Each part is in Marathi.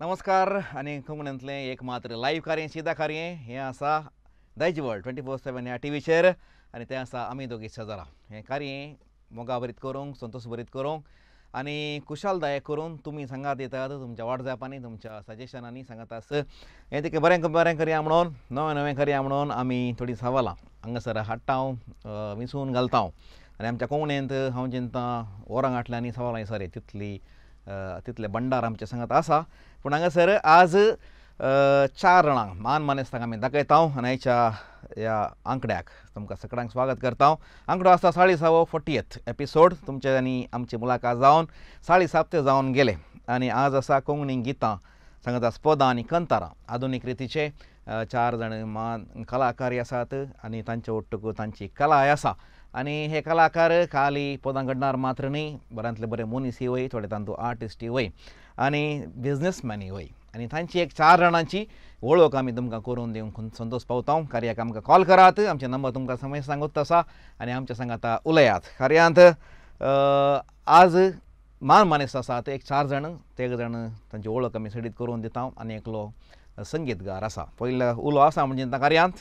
नमस्कार आणि कोंकणीतले एक मात्र लाईव्ह कार्य सीधा कार्य हें आसा दायज वर्ल्ड 24/7 ह्या टीव्हीचेर आनी तें आसा आमी दोगी शेजारा हें कार्य मोगा बरीत करूंक संतोश बरीत करूंक आनी कुशालदायक करून तुमी सांगात येतात तुमच्या वॉट्सॅपांनी तुमच्या सजेशनांनी सांगात हें तिका बरें करया म्हणून नवें करया म्हणून आमी थोडीं सवालां हांगासर हाडटा विंचून घालता आनी आमच्या कोंकणींत हांव चिंतां वरां घातल्यांनी सवालां सर तितले भंडार आमचे सांगात आसा पूण हांगासर आज 4 जाणांक मान मानेस्तांक आमी दाखयता आनी आयच्या ह्या आंकड्याक तुमकां सगळ्यांक स्वागत करता आंकडो आसा 40th एपिसोड तुमचे आनी आमची मुलाकात जावन 7.5 जावन गेले आनी आज आसा कोंकणी गितां सांगत आसा पदां आनी कंतारां आधुनीक रितीचे 4 जाण मान कलाकार आसात आनी तांचे ओट्टूक तांची कलाय आसा आनी हे कलाकार खाली पदां घडणार मात्र न्ही बऱ्यांतले बरे मनीसय वय थोडे तांतूं आर्टिस्टय वय आनी बिझनेसमॅनय वय आनी तांची एक 4 जाणांची वळख आमी तुमकां करून दिवंक संतोश पावता कार्याक आमकां कॉल करात आमचे नंबर तुमकां समय सांगूत आसा आनी आमच्या सांगाता उलयात कार्यांत आज मान मनीस आसात एक 4 जाण ते जाण तांची वळख आमी सडीत करून दिता आनी एकलो संगीतकार आसा पयलो उलो आसा म्हणजे कार्यांत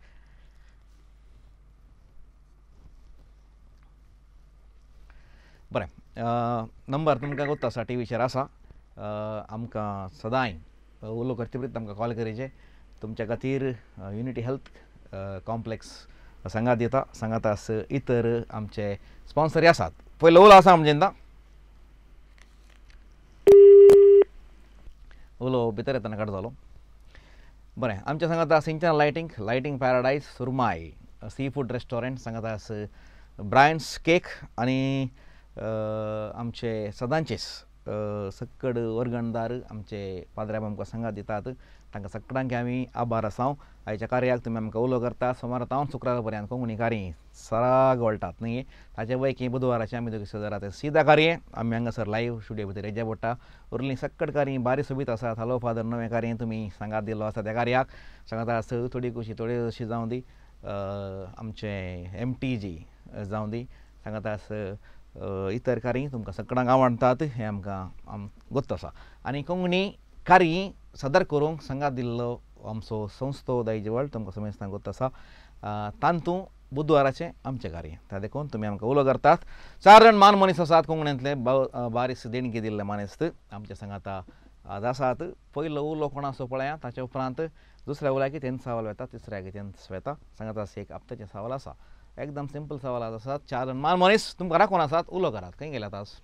बरें नंबर तुमकां गोत्ता आसा टीव्हीचेर आसा आमकां सदांय उलो करचे परीत आमकां कॉल करीचे तुमच्या खातीर युनिटी हेल्थ कॉम्प्लेक्स सांगात दिता सांगात आसा इतर आमचे स्पॉन्सर आसात पयलो उलो आसा म्हणजे उलो भितर येताना कट जालो बरें आमच्या सांगात सिंचन lighting paradise Surmai sea food restaurant सांगात आसा ब्रायन्स केक आनी आमचे सदांचेच सक्कड वर्गणदार आमचे पाद्र्याब आमकां सांगात दितात तांकां सगळ्यांक आमी आभार आसा आयच्या कार्याक तुमी आमकां उलो करतात सोमार तावन शुक्रार पर्यंत कोंकणी कार्य सराग वळटात न्ही ताचे पैकी बुधवाराचे आमी दोगी शेजारा सीधा कार्य आमी हांगासर लायव्ह स्टुडियो भितर हेजे पडटा उरलीं सक्कड कार्य बारी सोबीत आसात हॅलो फादर नवें कार्य तुमी सांगात दिल्लो आसा त्या कार्याक सांगात आसा थोडी कशी थोडी अशी जावं दी आमचे MTG जावं दी सांगात आसा इतर कार्य तुमकां सगळ्यांक आवडटात हें आमकां गोत्त आसा आनी कोंकणी कार्य सदर करूंक सांगात दिल्लो आमचो संस्थो दायज वर्ल्ड तुमकां समय सांगत आसा तांतूं बुधवाराचें आमचें कार्य त्या देखून तुमी आमकां उलो करतात 4 जाण मान मनीस आसात कोंकणींतले बारीस देणगी दिल्ले मनीस आमचे सांगाता आज आसात पयलो उलो कोणाचो पळया ताचे उपरांत दुसऱ्या उल्याक तेंच सवाल वेता तिसऱ्याक तेंच वेता सांगात आसा एक हप्त्याचे सवाल आसा एकदम सिंपल सवाल आसात 4 जाण मान मनीस तुमकां राखून आसात उलो करात खंय गेल्यात आज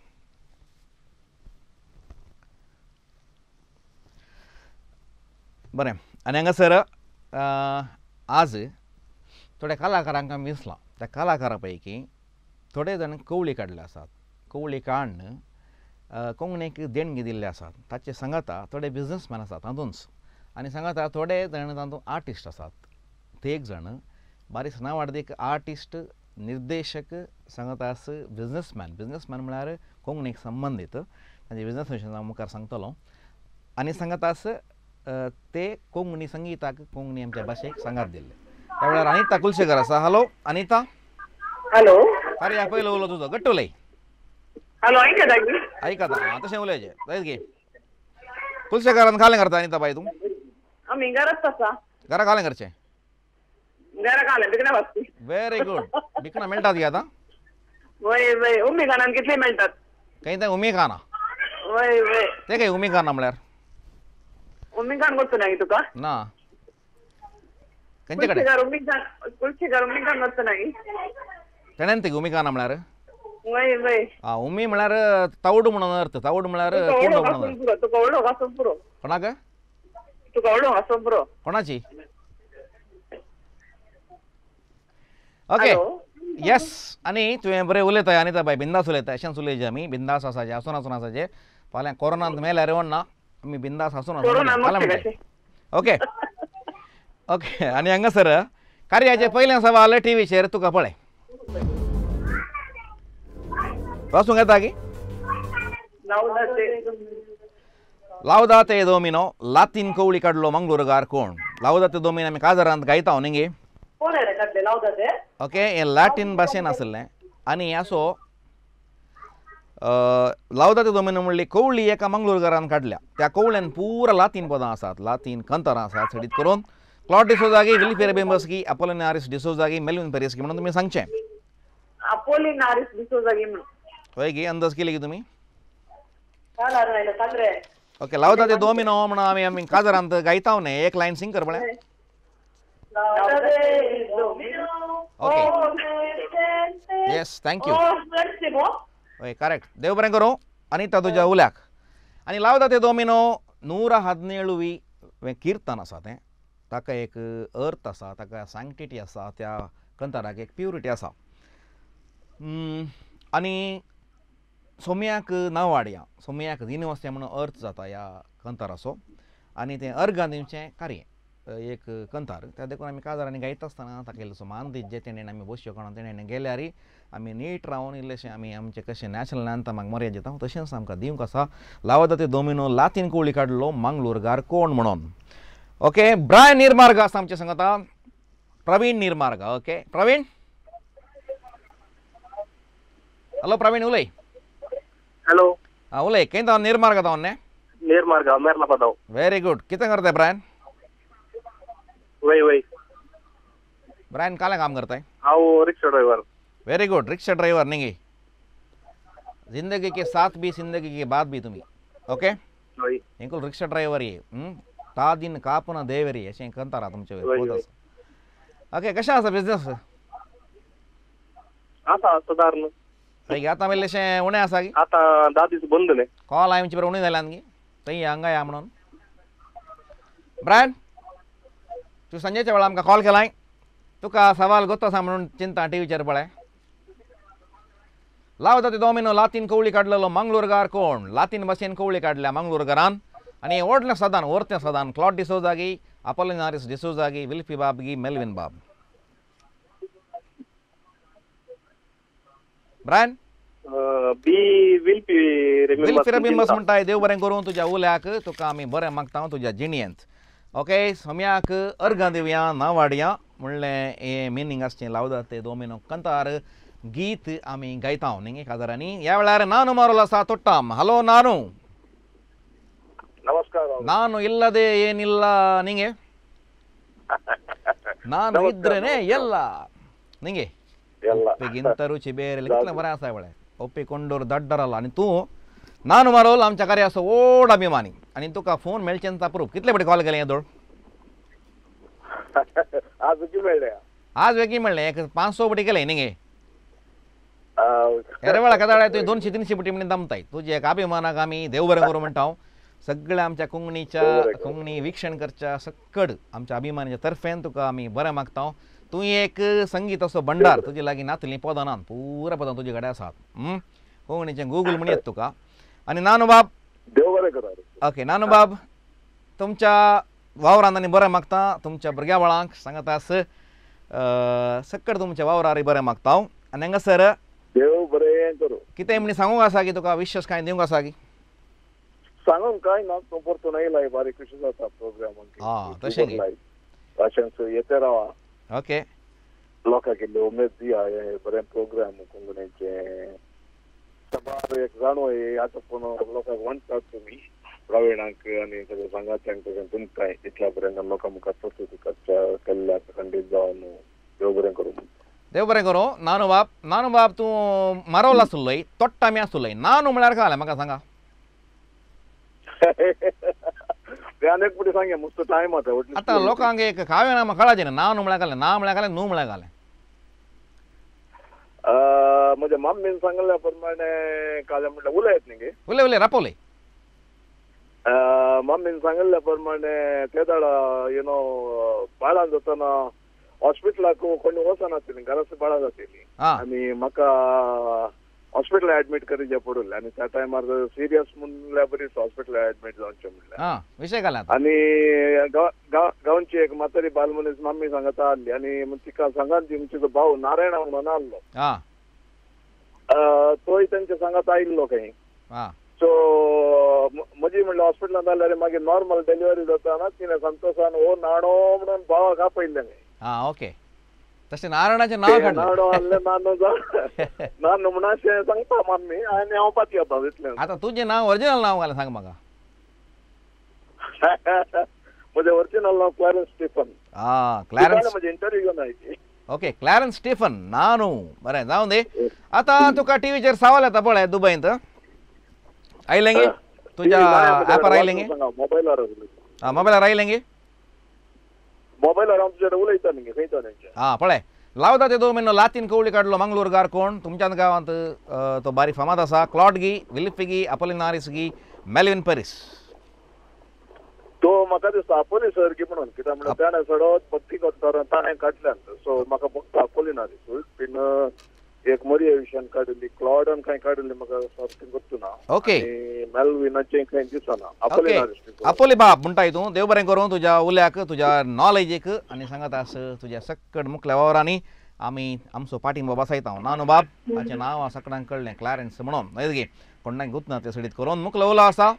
बरें आनी हांगासर आज थोड्या कलाकारांक आमी विसला त्या कलाकारा पैकी थोडे जाण कवळी काडले आसात कवळी काडून कोंकणीक देणगी दिल्ले आसात ताचे सांगाता थोडे बिझनेसमॅन आसात तातूंच आनी सांगाता थोडे जाण तातूंत आर्टिस्ट आसात ते एक जाण बारीस नांव वाडदीक आर्टिस्ट निर्देशक सांगता आसा बिझनेसमॅन म्हळ्यार कोंकणीक संबंदीत तांचे बिझनेस विशीं हांव मुखार सांगतलो आनी सांगता आसा ते कोंकणी संगीताक कोंकणी आमच्या भाशेक सांगात दिल्ले त्या वेळार अनिता कुलशेकर आसा हॅलो अनिता हॅलो अरे पयलो उलो तुजो गट्ट उलय हॅलो ऐकत आयकता तशें उलयचें जायत गे कुलशेकरान खालें करता अनिता बाय तूं आम्ही घरात आसा घरा खालें करचें घरा काले बिकना वाचती व्हेरी गुड बिकणां मेळटात गे आतां वय वय उम्मी खानान कितले मेळटात खंय तें उमी खाना वय वय तें खंय उमी खाना म्हळ्यार उम्मी खान करतो नाही तुका ना खंयचे कडेन कुलशेकर उम्मी खान करतो नाही तेणेन ते उमी खाना म्हळ्यार वय वय उमी म्हळ्यार तावड म्हणून अर्थ तावड म्हळ्यार कोंडो म्हणून अर्थ तुका व्हडलो घासून पुरो कोणाक तुका व्हडलो घासून पुरो कोणाची ओके येस आनी तुवें बरें उलयताय अनिता बाय बिंदास उलयताय अशेंच उलयचें आमी बिंदास आसाचे हसून आसाचे फाल्यां कोरोनांत मेल्यार येवना आमी बिंदास हसून ओके ओके आनी हांगासर कार्याचे पयलें सवाल टीव्हीचेर तुका पळय वाचूंक येता की लावदाते दोमिनो लातीन कवळी काडलो मंगळूरकार कोण लावदाते दोमिनो आमी काजारांत गायता न्ही गे ओके हें लॅटीन भाशेन आसलें आनी असो लावता ते दोमिनो म्हणली कवळी एका मंगळूरकारान काडल्या त्या कवळ्यान पुरा लातीन पदां आसात लातीन कंतारां आसात सडीत करून क्लॉड डिसोजागी विलिफेर बेंबस्की अपोलिनारिस डिसोजागी मेल्विन पेरेस्की म्हणून तुम्ही सांगचें अपोलिनारिस डिसोजागी म्हणून होय गी अंदाज केली की तुम्ही काल रे ओके लावता ते दोमिनो म्हणून आमी काजरांत गायता न्ही एक लायन सिंग कर म्हळें ओके येस थँक्यू होय करेक्ट देव बरें करूं अनिता तुज्या उल्याक आनी लावता ते दोमिनो 117वी किर्तन आसा तें ताका एक अर्थ आसा ताका सॅंक्टिटी आसा त्या कंताराक एक प्युरिटी आसा आनी सोम्याक नांव वाडया सोम्याक दिनवस्तें म्हणून अर्थ जाता ह्या कंताराचो आनी तें अर्गां दिवचें कार्य एक कंतार त्या देखून आमी काजारांनी गायता आसतना ताका इल्लोसो मान दीत जे तेणेन आमी बसच्यो कोणा तेणेन गेल्यार आमी नीट रावन इल्लेशें आमी आमचें कशें नॅशनल एंथमाक मर्याद दिता तशेंच आमकां दिवंक आसा लावता ते दोमिनो लातीन कोळी काडलो मंगळूरकार कोण म्हणून ओके ब्रायन निर्मार्ग आसा आमचे सांगता प्रवीण निर्मार्ग ओके प्रवीण हॅलो प्रवीण उलय हॅलो उलय खंय तो निर्मार्ग तो निर्मार्ग मेरला पदाव व्हेरी गुड कितें करताय ब्रायन वय वय ब्रायन कालें काम करताय हांव rickshaw driver very good rickshaw driver न्ही जिंदगी के साथ भी जिंदगी के बाद भी तुम्ही ओके वय इंकुल रिक्शा ड्रायव्हर ये ता दिन कापून देवरी अशें कंतारा तुमचे ओके कशें आसा बिजनस आसा सुदारण हय आतां मातशें उणें आसा की आतां 10 दीस बंद न्ही कॉल हांवें बरें उणें जाल्यात न्ही थंय हांगा या म्हणून ब्रायन तूं संजेच्या वेळार आमकां कॉल केलाय तुका सवाल गोतो आसा म्हणून चिंता टीव्हीचेर पळय लावता ते दोमिनो लातीन कवळी काडलेलो मंगळूरकार कोण लातीन भाशेन कवळी काडल्या मंगळूरकारान आनी व्हडलें सदान वर्तें सदान क्लॉड डिसोजागी अपोलिनारिस डिसोजागी विल्फी बाबगी मेल्विन बाब ब्रायन बी विल्पी रिमेंबर्स म्हणटाय देव बरें करूं तुज्या उल्याक तुका आमी बरें मागता तुज्या जिणयेंत ओके सोम्याक अर्गां दिवया नांव वाडया म्हणलें हें मिनींग आसचें लावता ते दोमिनो कंतार गीत आमी गायता न्ही काजारांनी ह्या वेळार नानू मारोल आसा तोट्टाम हॅलो नानू नमस्कार ನಾನು ಇಲ್ಲದೆ ಏನಿಲ್ಲ ನಿಂಗೆ ನಾನು ಇದ್ರೇನೆ ಎಲ್ಲ ನಿಂಗೆ ಒಪ್ಪಿಗಿಂತ ರುಚಿ ಬೇರೆ कितलं बरें आसा वळे ಒಪ್ಪಿಕೊಂಡೋರು दड्डरला आनी तूं नानू मारोल आमच्या कार्याचो व्हड अभिमानी आनी तुका फोन मेळचेंचा प्रूफ कितले फावटी कॉल केले येदोळ आज किती मेळ्ळे आज वेगळी म्हणलें एक 500 फावटी केले निंगे हेरे वेळा कदाळ तुवें 200-300 फावटी म्हणून दमताय तुजे एक अभिमानाक आमी देव बरें करूं म्हणटा हांव सगळ्या आमच्या कोंकणी वीक्षण करच्या सकड आमच्या अभिमानाच्या तर्फेन तुका आमी बरें मागता तूं एक संगीत असो भंडार तुजे लागीं नातलीं पदां नात पुरा पदां तुजे कडेन आसात कोंकणीचें गुगल म्हण येत तुका आनी नानू बाब देव बरें करा ओके नानू बाब तुमच्या वावरांत आनी बरें मागता तुमच्या भुरग्या बाळांक सांगातास सकड तुमच्या वावरार बरें मागता हांव आनी हांगासर देव बरें करूं कितें म्हणी सांगूंक आसा की तुका विशेश कांय दिवंक आसा की सांगूंक कांय ना तूं परतून येयलाय बारीक कशें जाता प्रोग्रामाक तशें न्ही तशेंच येते रावा ओके लोकांक इल्ली उमेद दिया हे बरें प्रोग्राम कोंकणीचें सबार एक जाणवय आतां पूण लोकांक म्हणटात तुमी प्रवीणाक आनी सगळ्या सांगाच्यांक तशें तुमकांय इतल्या बरें लोकां मुखार प्रस्तुती करच्या केल्ल्याक खंडीत जावन देव बरें करूं देव बरें करूं नानू बाब तूं मारोल आसुल्लोय तोट्टामी आसुल्लोय नानू म्हळ्यार काय म्हाका सांगा अनेक पुढे सांगे मस्त टाइम आता आता लोकांक एक काव्य नाम कळाचें ना नाव म्हळ्यार घालें ना म्हळ्यार घालें न्हू म्हळ्यार घालें म्हज्या मम्मीन सांगल्या प्रमाणे काल म्हटल्यार उलयत न्ही उलय रापवलय मम्मीन सांगल्या प्रमाणे ते दाडा यु नो बाळान जातना हॉस्पिटलाक कोणी वचनासली घराच बाळा जातली आनी म्हाका हॉस्पिटल ऍडमिट करचे पडले आनी त्या टायमार सिरियस म्हणल्यार बरीच हॉस्पिटल ऍडमिट जावचें म्हणलें विशय घाला आनी गांवची एक म्हातारी बाल मनीस मम्मी सांगता आसली आनी तिका सांगात ती तुजो भाव नारायण म्हणून आसलो तोय तेंच्या सांगात आयिल्लो खंय सो म्हजी म्हणल्यार हॉस्पिटलांत जाल्यार मागीर नॉर्मल डिलिव्हरी जाताना तिणें संतोशान हो नाणो म्हणून भावाक आपयल्लें ओके तशें नारायणाचें नांव काडलें नाडो आहले नान म्हणशें सांगता मामी आनी हांव पाती येता तितलें आतां तुजें नांव ओरिजिनल नांव घाल सांग म्हाका म्हजें ओरिजिनल नांव क्लॅरन्स स्टीफन क्लॅरन्स म्हजे इंटरव्यू घेवन आयची ओके क्लॅरन्स स्टीफन ना न्हू बरें जावं दे आतां तुका टीव्हीचेर सवाल येता पळय दुबयंत आयलें गे तुज्या ऍपार आयलें गे मोबायलार मोबायलार आयलें गे मोबायलार हांव तुजे उलयता न्ही खंयचा तेंचे पळय लावता ते 2 महिनो लातीन कवळी काडलो मंगळूरकार कोण तुमच्याच गांवांत तो बारीक फामाद आसा क्लॉडगी विलिफिगी अपोलिनारिसगी मेल्विन पेरीस तो म्हाका दिसता आपोली सारकी म्हणून कित्याक म्हणल्यार ताणें सडत भक्ती करता ताणें काडल्यान सो म्हाका फक्त अपोलिनारिसूच बीन एक मरिया विशयान काडिल्ली क्लॉडान खंय काडिल्ली म्हाका सारकें गुर्तू ना ओके मेल्विनाचें खंय दिसना अपोलिनारिस अपोली बाब म्हणटाय तूं देव बरें करूं तुज्या उल्याक तुज्या नॉलेजीक आनी सांगात आस तुज्या सकट मुखल्या वावरांनी आमी आमचो पाठिंबो बसयता ना न्हू बाब ताचें नांव सगळ्यांक कळ्ळें क्लॅरन्स म्हणून न्हय गे कोणाक गुंतना ते सडीत करून मुखलो उलो आसा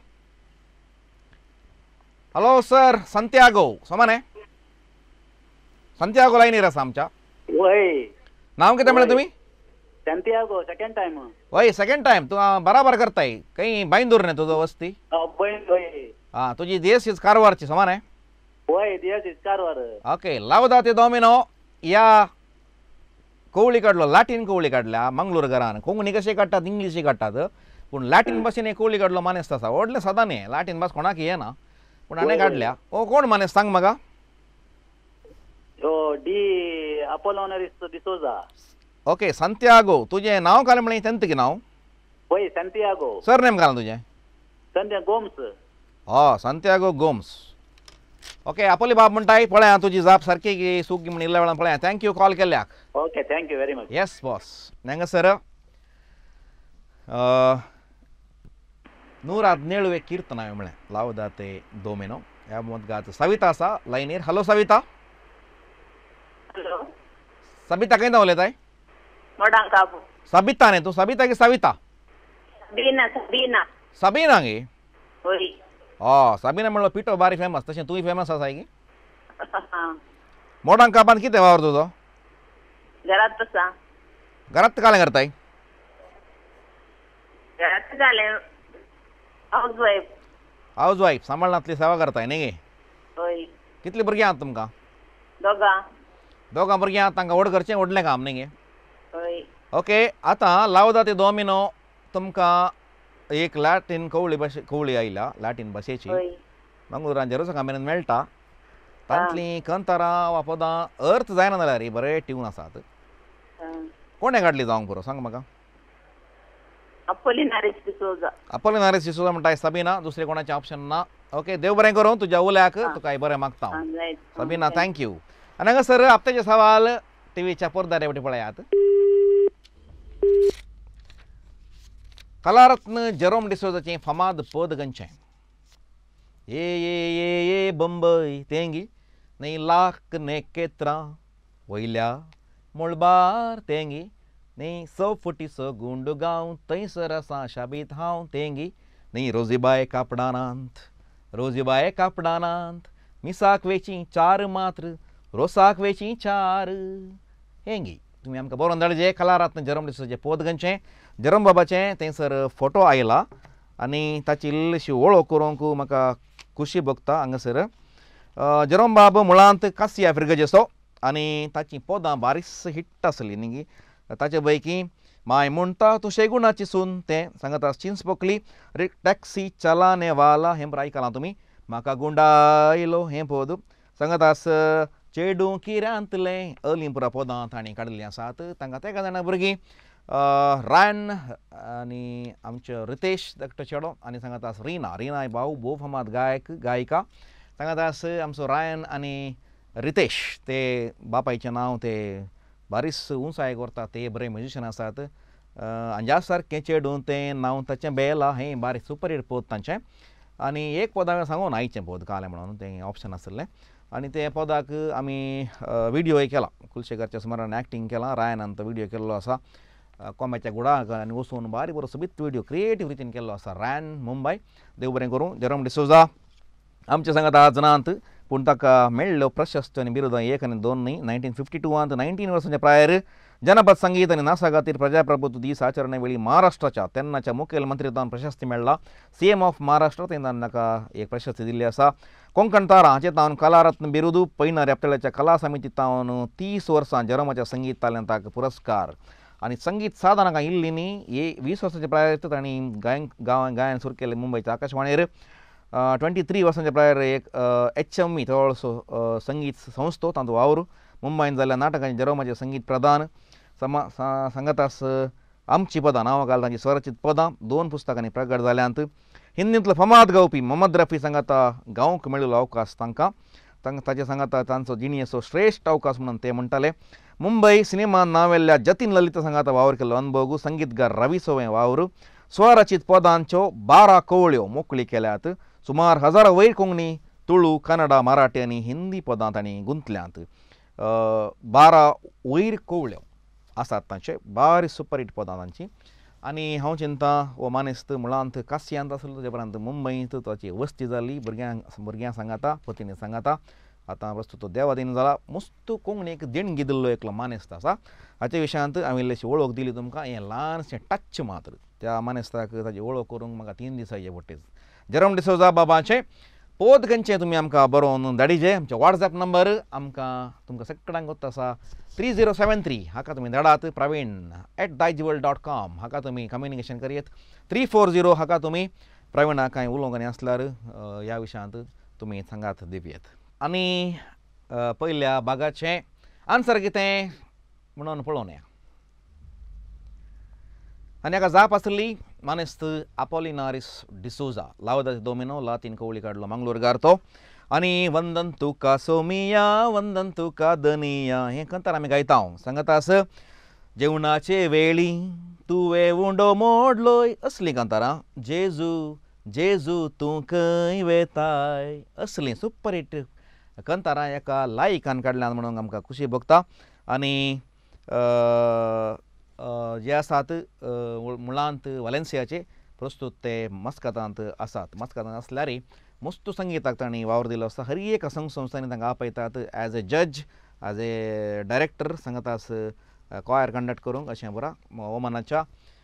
हॅलो सर संत्यागो सोमाने संत्यागो लायनीर आसा आमच्या वय नांव कितें म्हणलें तुमी संत्यागो सेकंड टाइम वय सेकंड टायम तूं बराबर करताय खंय बांदूर न्ही तुजो वस्ती तुजी देश इज कारवारची सोमाने वय दिस इज कारवार ओके लावदा ते दोमिनो या कवळी काडलो लॅटीन कवळी काडल्या मंगळूर घरान कोंकणी कशी काडटात इंग्लिशी काडटात पूण लॅटीन भाशेन एक कवळी काडलो मानेस्त आसा व्हडलें सदां न्ही लॅटीन भास कोणाक येना पूण हाणें काडल्या ओ कोण मानेस्त सांग म्हाका D Apollinaris D'Souza okay Santiago तुजें नांव घाल म्हळें तेंत की नांव वय संत्यागो सरनेम घाल तुजें संत्या गोम्स संत्यागो गोम्स ओके अपोली बाब म्हणटाय पळय तुजी जाप सारकी सूख म्हण इल्ल्या वेळान पळय थँक्यू कॉल केल्ल्याक okay thank you very much yes boss नेंग सर 117 कीर्तना म्हळें लावदा ते दोमेनो ह्या मत सविता आसा लायनीर हॅलो सविता हॅलो सबिता खंय उलयताय मोडांग काबू सबिता न्ही तूं सबिता की सविता सबीना सबीना सबीना गे होय सबीना म्हणलो पिठो बारी फेमस तशें तूंय फेमस आसाय की मोडांग कापान कितें वावर तुजो घरात आसा घरात कालें करताय घरात जालें हाऊस वायफ हाऊस वायफ सांबाळनातली सेवा करताय न्ही गे होय कितली भुरगीं आहात तुमकां दोगां भुरगीं आहात तांकां व्हड करचें व्हडलें काम न्ही गे होय ओके आतां लावदा ते दोमिनो तुमकां एक लॅटीन कवळी आयल्या लॅटीन भाशेची होय मंगळुरान जेरुसलेम मेरेन मेळटा तांतलीं कंतारां वा पदां अर्थ जायना जाल्यार बरे ट्यून आसात कोणें काडली जावंक पुरो सांग म्हाका अपोलिनारिस डिसोजा अपोलिनारिस डिसोजा म्हणटाय सबीना दुसरें कोणाचें ऑप्शन ना ओके देव बरें करूं तुज्या उल्याक तुका बरें मागता हांव सबीना थँक्यू आनी हांगा सर हप्त्याचे सवाल टीव्हीच्या पडद्यार हेवटेन पळयात कलारत्न जेरोम डिसोजाचें फामाद पद खंयचें ये बंबय तेंगी नी लाख ने केत्रां वयल्या मुळबार तेंगी नी 100 फुटीचो गुंडगांव थंयसर आसा शाबीत हांव तेंगी नी रोजीबाय कापडानांत मिसाक वेची 4 मात्र रोसाक वेची 4 हेंगी तुमी आमकां बरोवन धाडजे कलारत्न जेरोम डिसोजाचें पद खंयचें जेरोम बाबाचें थंयसर फोटो आयला आनी ताची इल्लीशी वळख करूंक म्हाका खुशी भोगता हांगासर जेरोम बाब मुळांत कासिया फिर्गजेचो आनी ताचीं पदां बारीस हिट्ट आसलीं न्ही ताचे पैकी माय म्हणटा तूं शेगुणाची सून तें सांगत चिंच पोकली टॅक्सी चलाने वाला हें आयकलां तुमी म्हाका गुंडायलो हें पद सांगत आस चेडूं किऱ्यांतलें अलिंपुरा पदां ताणीं काडिल्लीं आसात तांकां तेका जाणा भुरगीं रायन आनी आमचे रितेश धाकटो चेडो आनी सांगत आस रिना भाऊ भोव फामाद गायिका सांगत आस आमचो रायन आनी रितेश ते बापायचें नांव ते बारीस उंचाय करता ते बरे म्युजिशियन आसात अंजा सारकें चेडूं तें नांव ताचें बेला हें बारीक सुपर हिट पद तांचें आनी एक पद हांवें सांगून आयचें पद कालें म्हणून तें ऑप्शन आसलें आनी ते पदाक आमी विडियोय केला कुलशेखरच्या स्मरण एक्टींग केलां रायनान तो विडियो केल्लो आसा कोंब्याच्या गुडाक आनी वचून बारीक बरो सोबीत विडियो क्रिएटीव रितीन केल्लो आसा रायन मुंबय देव बरें करूं जेरोम डिसोजा आमचे सांगात आज नांत पूण ताका मेळ्ळ्यो प्रशस्त्यो आनी बिरुदां 1 आनी 2 न्ही. 1952 19 वर्सांच्या प्रायर जनपद संगीत आनी नाचा खातीर प्रजाप्रभुत्व दीस आचरणे वेळी महाराष्ट्राच्या तेन्नाच्या मुखेलमंत्रीतान प्रशस्ती मेळ्ळा. CM ऑफ महाराष्ट्र तेन्ना ताका एक प्रशस्ती दिल्ली आसा. कोंकण तारा हाचें तावन कलारत्न बिरुद. पैना रेप्तळ्याच्या कला समितीत तावन 30 वर्सां जरमाच्या संगीत तालंताक पुरस्कार आनी संगीत साधनां इल्लीं न्ही. 20 वर्सांच्या प्रायर तांणी गायन सुरू केलें मुंबयच्या आकाशवाणीर. 23 वर्सांच्या प्रायर एक HME थोडसो संगीत संस्थो तांचो वावर. मुंबयन जाल्ल्या नाटकांचे जरमाचे संगीत प्रदान संगतास आमची पदां नांवां घाल तांची स्वरचित पदां 2 पुस्तकांनी प्रकट जाल्यांत. हिंदींतलो फामाद गावपी मोहम्मद रफी सांगाता गावंक मेळिल्लो अवकाश ताचे सांगाता तांचो जिणेचो श्रेश्ठ अवकाश म्हणून ते म्हणटाले. मुंबय सिनेमान नांवेल्ल्या जतीन ललिता सांगाता वावर केल्लो अनुभव. संगीतकार रवी सोवे वावर. स्वरचित पदांच्यो 12 कवळ्यो मोकळी केल्यात. सुमार 1000 वयर कोंकणी तुळू कन्नडा मराठी आनी हिंदी पदां तांणी गुंतल्यांत. 12 वयर कवळ्यो आसात तांचे. बारी सुपरहीट पदां तांची. आनी हांव चिंतां हो मानेस्त मुळांत कास्यांत आसलो तेजे उपरांत मुंबयंत ताची वस्ती जाली. भुरग्यां सांगाता पतीने सांगाता. आतां प्रस्तुत तो देवादीन जाला. मस्त कोंकणीक देणगी दिल्लो एकलो मानेस्त आसा. हाचे विशयांत हांवें इल्लीशी वळख दिली तुमकां. हें ल्हानशें टच मात्र त्या मानेस्ताक ताची वळख करूंक म्हाका 3 दीस जाय पडटे. जेरोम डिसोजा बाबाचें पोत खंयचें तुमी आमकां बरोवन धाडिचें. आमचे WhatsApp नंबर तुमकां सगळ्यांक गोत आसा 3073 हाका तुमी धाडात. praveen@daijiworld.com हाका तुमी कम्युनिकेशन करीत. 340 हाका तुमी प्रवीणाक कांय उलोवंक आनी आसल्यार ह्या विशयांत तुमी सांगात दिवयेत. आनी पयल्या भागाचें आन्सर कितें म्हणून पळोवन या. आनी हाका जाप आसली मानेस्त अपोलिनारिस डिसोजा. लावदाचे दोमिनो लातीन कवळी काडलो मंगळूरकार तो. आनी वंदन तुका सोमिया वंदन तुका दनिया हें कंतार आमी गायता. सांगतास जेवणाचे वेळी तुवें उंडो मोडलोय असलीं कंतारां. जेजू जेजू तूं खंय वेताय असलीं सुपरहीट कंतारां एका लायकान काडल्यान म्हणून आमकां खुशी भोगता. आनी जे आसात मुळांत वालेन्सियाचे प्रस्तुत ते मस्कतांत आसात. मस्कतांत आसल्यारय मस्त संगीताक तांणी वावर दिलो आसा. हर एक संघ संस्थांनी तांकां आपयतात एज ए जज एज ए डायरेक्टर सांगतास कॉयर कंडक्ट करूंक अशें बरा. ओमानाच्या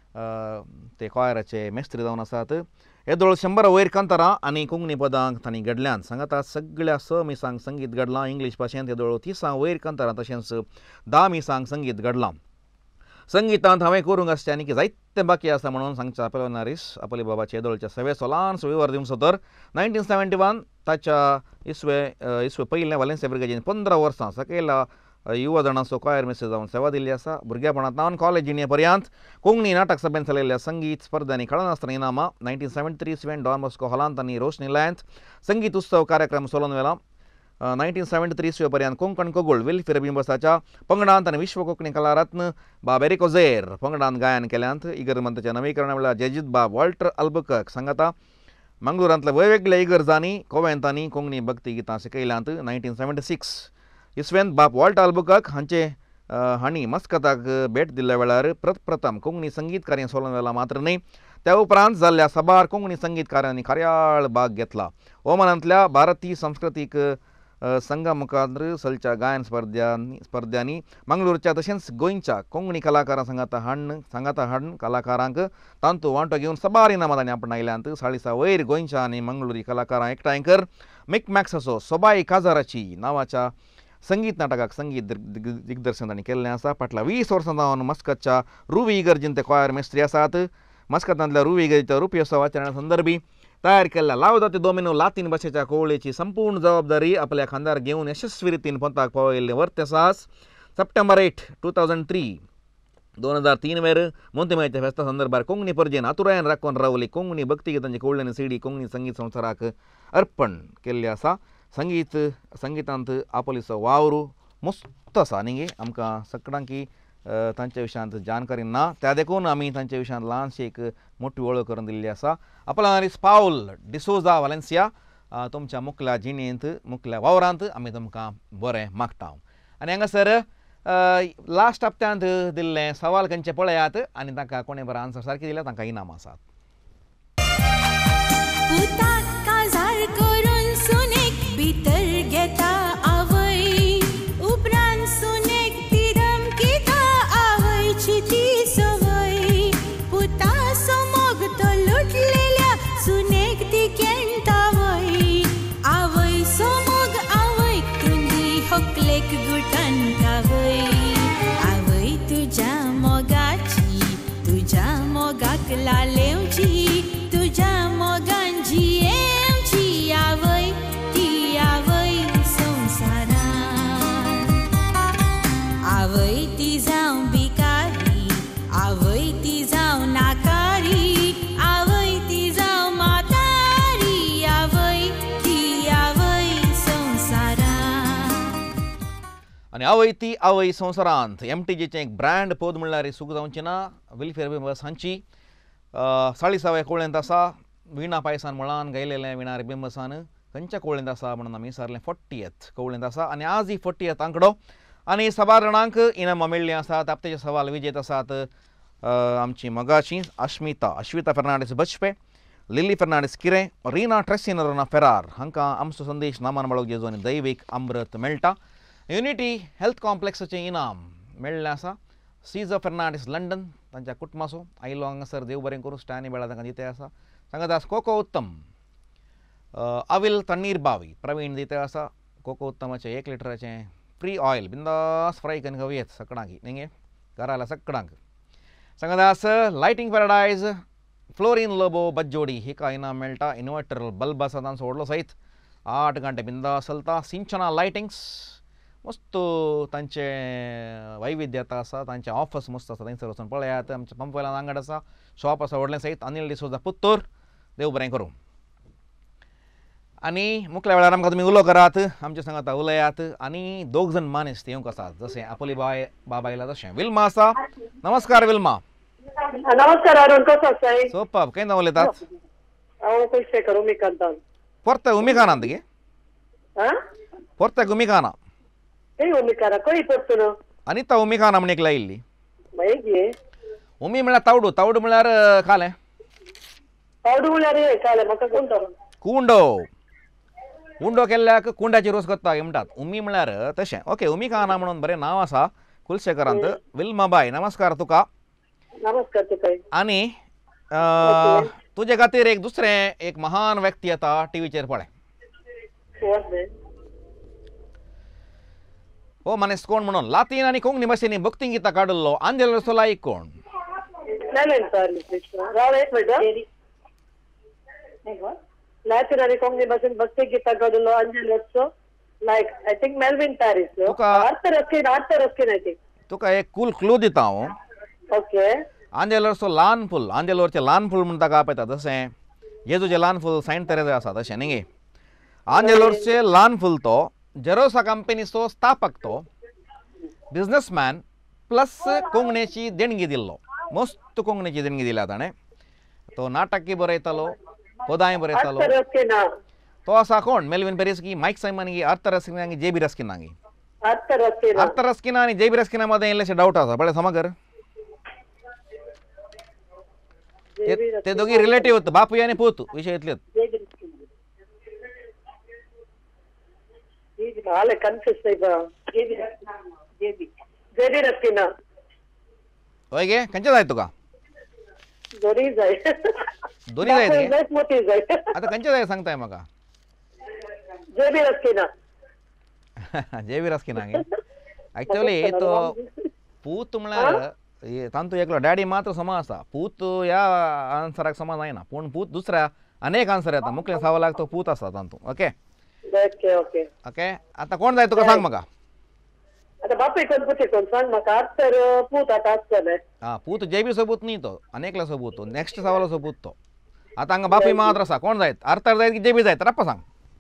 ते कॉयराचे मेस्त्री जावन आसात. येदोळ 100 वयर कंतारां आनी कोंकणी पदांक तांणी घडल्यान सांगता. सगळ्या 6 मिसांक संगीत घडलां इंग्लीश भाशेंत. येदोळ 30 वयर कंतारां तशेंच 10 मिसांक संगीत घडलां. संगीतांत हांवें करूंक आसचें आनी जायते बाकी आसा म्हणून सांगचें अपोलिनारिस आपले बाबाचे येदोळच्या सेवेचो ल्हानसो विवर दिवंक सोदर. 1971 ताच्या इसवे पयल्या वालेन्सिया ब्रिगेजीन 15 वर्सां सकयल युवा जाणांचो कॉयर मेस्त्री जावन सेवा दिल्ली आसा. भुरगेपणांतल्यान कॉलेज जिणे पर्यंत कोंकणी नाटक सभेन चलयल्ल्या संगीत स्पर्धांनी कळनासतना इनामां. 1973 इस्वेंत डॉन बॉस्को हॉलांत आनी रोशनी लायंत संगीत उत्सव कार्यक्रम चलोवन व्हेला. 1973 इस्वे पर्यंत कोंकण कोगुळ वेलफेअर बिंबसाच्या पंगडांत आनी विश्व कोंकणी कलारत्न बाब एरिकोझेर पंगडांत गायन केल्यांत. इगर्मंताच्या नवीकरणा वेळार जेजीत बाब वॉल्टर अल्बुकर्क सांगता. मंगळुरांतल्या वेगवेगळ्या इगर्जांनी कोवेंतांनी कोंकणी भक्ती गितां शिकयल्यांत. 1976 इस्वेंत बाब वॉल्टर अल्बुकर्क हांणी मस्कताक भेट दिल्ल्या वेळार प्रथम कोंकणी संगीत कार्य चलोवन व्हेलां मात्र न्ही. त्या उपरांत जाल्ल्या सबार कोंकणी संगीतकारांनी कार्याळ भाग घेतला. ओमानांतल्या भारतीय सांस्कृतीक संघा मुखार चलच्या गायन स्पर्धांनी मंगळूरच्या तशेंच गोंयच्या कोंकणी कलाकारां सांगाता हाडून कलाकारांक तांतू वांटो घेवन सबार इनामां तांणी आपणायल्यांत. 40 वयर गोंयच्या आनी मंगळुरी कलाकारां एकठांय कर मिकमॅक्साचो सोबाई काजाराची नांवाच्या संगीत नाटकाक संगीत दिग्दर्शन तांणी केल्लें आसा. फाटल्या 20 वर्सां जावन मस्कतच्या रुवी इगर्जीन ते कॉयर मेस्त्री आसात. मस्कतांतल्या रुवी इगर्जीच्या रुपयोत्सव आचरणा संदर्भी तयार केल्ल्या लावदाते दोमिनो लातीन भाशेच्या कवळेची संपूर्ण जबाबदारी आपल्या खांद्यार घेवन यशस्वी रितीन पंथाक पावयल्ले वर्तेसास सप्टेंबर 8, 2003 2003 वेर मोंतेमायच्या फेस्ता संदर्भार कोंकणी परजेन आतुरायेन राखून रावली कोंकणी भक्तिगीतांची कवळ्यांनी सीडी कोंकणी संगीत संवसाराक अर्पण केल्ली आसा. संगीतांत आपोलीचो वावर मस्त आसा न्ही. आमकां सगळ्यांकी तांच्या विशयांत जानकारी ना त्या देखून आमी तांच्या विशयांत ल्हानशी एक मोठी वळख करून दिल्ली आसा. अपोलिनारिस पाउल डिसोजा वालेन्सिया तुमच्या मुखल्या जिणेंत मुखल्या वावरांत आमी तुमकां बरें मागता. आनी हांगासर लास्ट हप्त्यांत दिल्ले सवाल खंयचे पळयात आनी तांकां कोणें बरें आन्सर सारकी दिल्या तांकां इनाम आसात. भितर खोकलेक गुठांक आवय तुझ्या मोगाची तुझ्या मोगाक लालेवची तुझ्या मोगांची येवची आवय ती आवय संवसारान आवय ती जावं भिकारी आवय ती जावं नाकारी आवय ती जावं म्हातारी आवय ती आवय संवसारान आणि आवय ती आवय संवसारांत MTGचें एक ब्रँड पोद म्हणल्यार सुख जावची ना वेलफेअर मेंबर्स हांची 40 कोळ्यांत आसा विणा पायसान मुळान गायलेलें विणारे बेंबसान खंयच्या कोळ्यांत आसा म्हणून आमी विचारलें 40th कोळ्यांत आसा आनी आज ही 40th आंकडो आनी 6 जाणांक इनामां मेळ्ळीं आसात आपतेचे सवाल विजेत आसात आमची मोगाची अश्विता फर्नांडीस बचपे लिली फर्नांडीस किरें रीना ट्रेसिनरोना फेरार हांकां आमचो संदेश नामान बाळगूंक जेजो आनी दैवीक अमृत मेळटा युनिटी हेल्थ कॉम्प्लेक्साचें इनाम मेळ्ळें आसा सीजर फर्नांडीस लंडन तांच्या कुटुंबाचो आयलो हांगासर देव बरें करूं स्टॅनी बेळा तांकां दिते आसा सांगत आसा कोको उत्तम अविल तण्णीर बावी प्रवीण दिते आसा कोको उत्तमाचें 1 लिटराचें फ्री ऑयल बिंदास फ्राय करून खावयेत सकाळांक न्ही घरा आल्या सकाळांक सांगत आसा lighting paradise Florine Lobo Bajjodi हिका इनाम मेळटा इन्वर्टर बल्ब आसा तांचो व्हडलो सयत 8 घंटे बिंदास चलता सिंचना लायटिंग्स मस्त तांचे वैविध्यता आसा तांचे ऑफर्स मस्त आसा थंयसर वचून पळयात आमच्या पंपवेलान आंगड आसा शॉप आसा व्हडलें सयत अनिल डिसोजा पुत्तूर देव बरें करूं आनी मुखल्या वेळार आमकां तुमी उलो करात आमचे सांगात उलयात आनी 2 जण मानेस्त येवंक आसात जशें आपोली बाबा आयला तशें विल्मा आसा नमस्कार विल्मा नमस्कार अरुण कसो आसाय सोपाब खंय उलयतात हांव कुलशेखर उमिकांतान परते उमिकानांत गे हा परते उमिकाना खंय उमिकारा खंय परतून अनिता उमिकाना म्हण एक लायिल्ली मागी उमी म्हळ्यार तावडू म्हळ्यार कालें पावडू म्हळ्यार हे काले म्हाका कुंडो उंडो केल्ल्याक कुंडाची रोस करता म्हणटात उमी म्हळ्यार तशें ओके उमिकाना म्हणून बरें नांव आसा कुलशेखरांत विल्माबाई नमस्कार तुका नमस्कार तुका आनी तुजे खातीर एक दुसरें एक महान व्यक्ती येता टीव्हीचेर पळय हो मनीस कोण म्हणून लातीन आनी कोंकणी भाशेनी भक्ती गितां काडिल्लो आंजेलो लायक कोण राव एक मिनट लातीन आनी कोंकणी भाशेन भक्ती गितां काडिल्लो आंजेलो लायक I think Melvin Paris Arthur Ruskin I think तुका एक कूल क्लू दिता हांव ओके आंजेलोरचो ल्हान फूल आंजेलोरचें ल्हान फूल म्हण ताका आपयता जशें जेजूचें ल्हान फूल सायंट तेरेजा आसा तशें न्ही आंजेलोरचें ल्हान फूल तो जेरोसा कंपनीचो स्थापक तो बिझनेसमॅन प्लस कोंकणीची देणगी दिल्लो मस्त कोंकणीची देणगी दिल्या ताणें तो नाटकी बरयतालो पदांय बरयतालो तो आसा कोण मेल्विन पेरिस्की Mike Simon Arthur Ruskin JB Rasquinha Arthur Rasquinha आनी जेबी रस्किना मदें इल्लेशे डावट आसा बरें समगर ते दोगी रिलेटिव्ह बापूय आनी पूत विशय इतलेच हय गे खंयचे जाय तुका दोनी जाय आतां खंयचे जाय सांगताय म्हाका जेबी रस्किना गे एक्चुअली तो पूत म्हळ्यार तांतू एकलो डॅडी मात्र सम आसा पूत ह्या आन्सराक सम जायना पूण पूत दुसऱ्या अनेक आन्सर येता मुखेल सवालाक तो पूत आसा तांतू ओके ओके आतां कोण जाय तुका सांग म्हाका पूत जेबी सोबूत न्ही तो अनेकल्या सोबूत नेक्स्ट सवाला सोबूत तो आतां हांगा बापूय मात्र आसा कोण जायत आर्थर जायत की जेबी जायत राप्पा सांग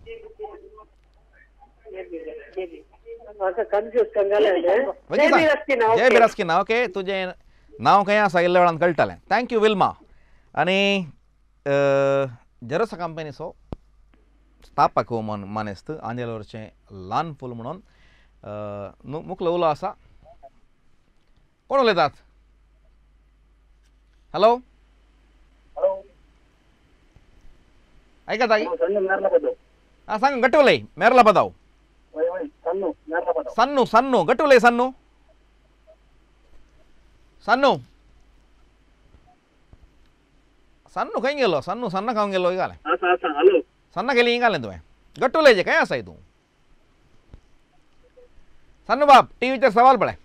जेबी रस्किना ओके तुजें नांव खंय आसा इल्ल्या वेळान कळटलें थँक्यू विल्मा आनी जेरोसा कंपनीचो स्थापक हो मानेस्त आंजेलोरचें ल्हान फूल म्हणून मुखलो उलो आसा कोण उलयतात हॅलो आयकता आं सांग गट्टी उलय मेरला पदाव सन्नू सन्नू गट्टी उलय सन्नू सन्नू सन्नू खंय गेलो सन्नू सन्ना खावंक गेलो घालें सन्ना गेली घालें तुवें गट्टी उलयचें काय आसाय तूं सन्नू बाब टीव्हीचेर सवाल पळय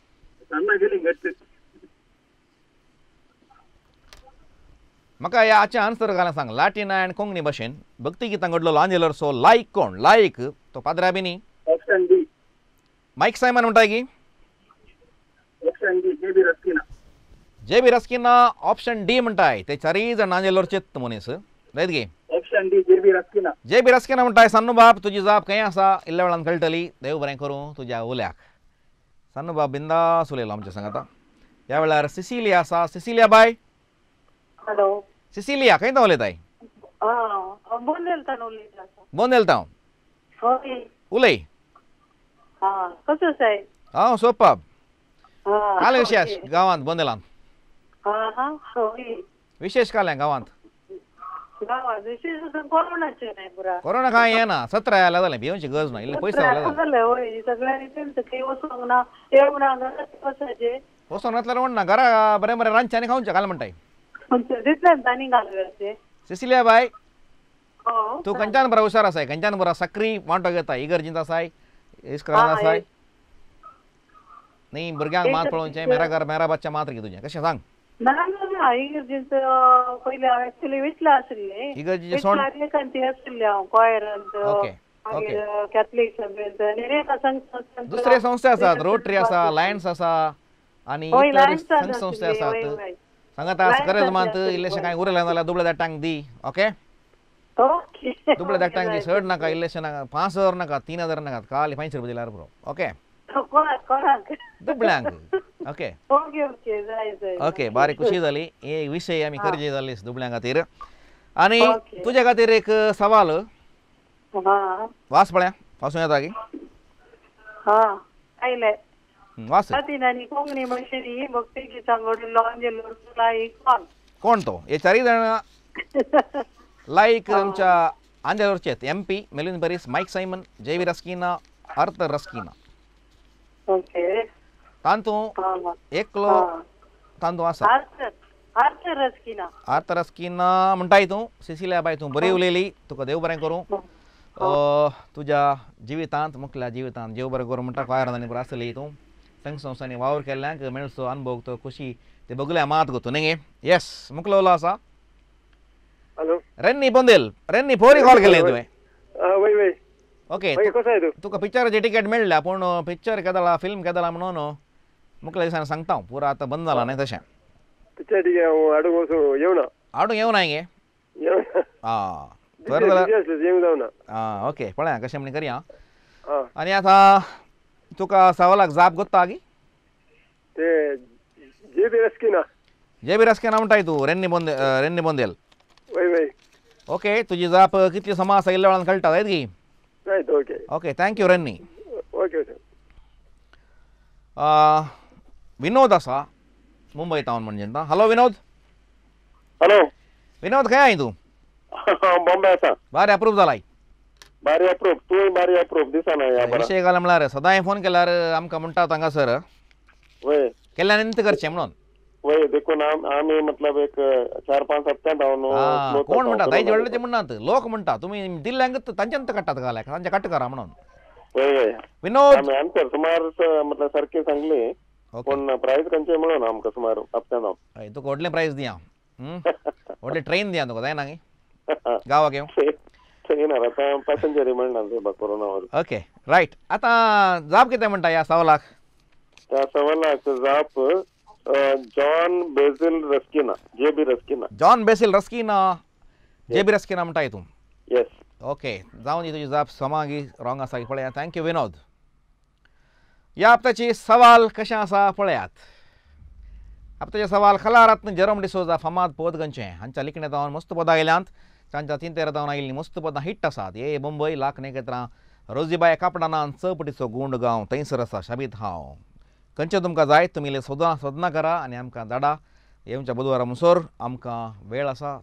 म्हाका ह्या हाचे आन्सर घालून सांग लाटीन एंड कोंकणी भाशेन भक्ती गितां घडलो आंजेलरचो लायक कोण लायक तो पाद्र्या बिनी ऑप्शन डी माईक सायमन म्हणटाय की option D JB Rasquinha J B रस्किना option D म्हणटाय ते चारय जाण आंजेलरचेत मनीस रायत गे option D JB Rasquinha J B रस्किना म्हणटाय Sannu बाब तुजी जाप खंय आसा इल्ल्या वेळान कळटली देव बरें करूं तुज्या उल्याक सन्नू बाब बिंदास उलयलो आमच्या संग आतां ह्या वेळार सिसिलिया आसा सिसिलिया बाय हॅलो सिसिलिया खंय तो उलयताय बोंदेलतान उलयता बोंदेल तांव होय उलय कसो आसाय हांव सोपाब काल विशेष गांवांत बोंदेलांत होय विशेष कालें गांवांत गांवांत विशेष कोरोनाचे नाही पुरा कोरोना कांय येना 17 आयला जालें भिवची गरज ना इल्ले पयस जालें जालें होय सगळ्यांनी तेंचं काही वचूंक ना येवंक ना घरात वचाचे वचोन घातल्यार म्हणना घरा बरें बरें रांदचें आनी खावचें काल म्हणटाय दिसल्यान तांणी घालचे सिसिलिया बाय हो तूं खंयच्यान बरो हुशार आसाय खंयच्यान बरो सक्री वांटो घेता इगर्जींत आसाय इस्कॉलांत आसाय न्ही भुरग्यांक मात पळोवचें मेरा घर मेरा बच्चा मात रे तुजें कशें सांग ना ना ना इगर्जींत पयलीं हांव एक्चुअली विटला आसलें इगर्जीचें सोंड ती आसलेली हांव कॉयरांत ओके मागीर कॅथलीक सभेंत नेरेका संस्थांत दुसरे संस्थे आसात रोटरी आसा लायन्स आसा आनी इतर संघ संस्थे आसात सांगात आज खरें जमांत इल्लेशें कांय उरलें जाल्यार दुबळे धाडटांक दी ओके ओके दुबळे धाडटांक दी चड नाका इल्लेशें नाका 5000 नाका 3000 नाका खाली 500 रुपया दिल्यार पुरो ओके कोणाक दुबळ्यांक ओके ओके ओके जाय जाय ओके बारी खुशी जाली हे विशय आमी करजे जाल्ले दुबळ्यां खातीर आनी ओके. तुजे खातीर एक सवाल हा वास पळया वासूं येता की हा आयले वास लातीनांनी कोंकणी भाशेनी भक्ती गितां घडलो आंजेलो लायक कोण तो हे चारय जाण लायक आमच्या आंजेलरचेत MP मेलिन बरीस Mike Simon JB Rasquinha Arthur रस्किना okay तांतूं एकलो तांतूं आसा आर्थर रस्किना आर्थर रस्किना म्हणटाय तूं सिसिलिया बाय तूं बरी उलयली तुका देव बरें करूं तुज्या जिवितांत मुखल्या जिवितांत देव बरें करूं म्हणटा कोयरांनी बरो आसली तूं संघ संस्थांनी वावर केल्ल्यांक मेळचो अनुभव तो खुशी ते बगल्या मात गो तूं न्ही येस मुखलो उलो आसा हॅलो रेन्नी बोंदेल रेन्नी फोरी कॉल केलें तुवें वय वय ओके कसो आहे तू तुका पिक्चराचे तिकेट मेळ्ळ्या पूण पिक्चर केदला फिल्म केदला म्हणून मुखल्या दिसांनी सांगता हांव पुरो आतां बंद जाला न्ही तशें पिक्चर ठीक आहे हाडूंक वचूं येवना हाडूंक येवना गे आं बरें जाल्यार येवंक जावना आं ओके पळया कशें म्हणी करया आं आनी आतां तुका सवालाक जाप गोत्ता गी ते जेबी रस्किना जे बी रस्के ना म्हणटाय तूं रेन्नी बोंदेल वय वय ओके तुजी जाप कितली समा आसा इल्ल्या वेळान कळटा जायत गी right okay okay thank you Rennie okay Vinod आसा मुंबय टावन म्हणजे हॅलो विनोद हॅलो विनोद खंय आहाय तूं बॉम्बे आसा बारे अप्रूव जालाय बारी अप्रूव तूं बारी अप्रूव दिसना या बरा विशय घाल म्हळ्यार सदांय फोन केल्यार आमकां म्हणटा हांगासर वय केल्यार निंत करचें म्हणून वय देखून आमी मतलब एक 4-5 हप्त्यांत हांव कोण म्हणटा दायजे व्हडलेचे म्हणनात लोक म्हणटा तुमी दिल्ल्यांक तांच्यांत काडटात गाल्याक तांचे कट करा म्हणून वय वय विनोद आमी आन्सर सुमार मतलब सारके सांगले ओके पण प्राइस खंयचे म्हणून आमकां सुमार हप्त्यांत हय तुका व्हडलें प्रायज दिया व्हडलें ट्रेन दिया तुका जायना गे गांवाक येवं ट्रेनर आतां पॅसेंजरी म्हणना ते कोरोनावर ओके रायट आतां जाप कितें म्हणटा ह्या सवालाक त्या सवालाक जाप John Basil Rasquinha JB Rasquinha John Basil Rasquinha JB Rasquinha म्हणटाय तूं येस ओके जावन दी तुजी जाप समागी रॉंग आसा पळया थँक्यू विनोद ह्या हप्त्याची सवाल कशें आसा पळयात हप्त्याचे सवाल खलारात्न जेरोम डिसोजा फामाद पोदगंचे हांच्या लिखण्यात मस्त पदां आयल्यांत तांच्या 3-13 जावन आयिल्लीं मस्त पदां हिट आसात हे मुंबय लाख नेकेत्रां रोजीबाय कापडानान चपटीचो गुंड गांव थंयसर आसा शाबीत हांव खंयचे तुमकां जाय तुमी सोदना करा आनी आमकां धाडा येवच्या बुधवारा मुसोर आमकां वेळ आसा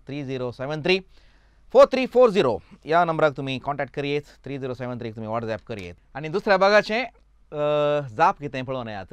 3073-4340 ह्या नंबराक तुमी कॉन्टॅक्ट करयेत 3073 तुमी वॉट्सॅप करयेत आनी दुसऱ्या भागाचें जाप कितें पळोवन येयात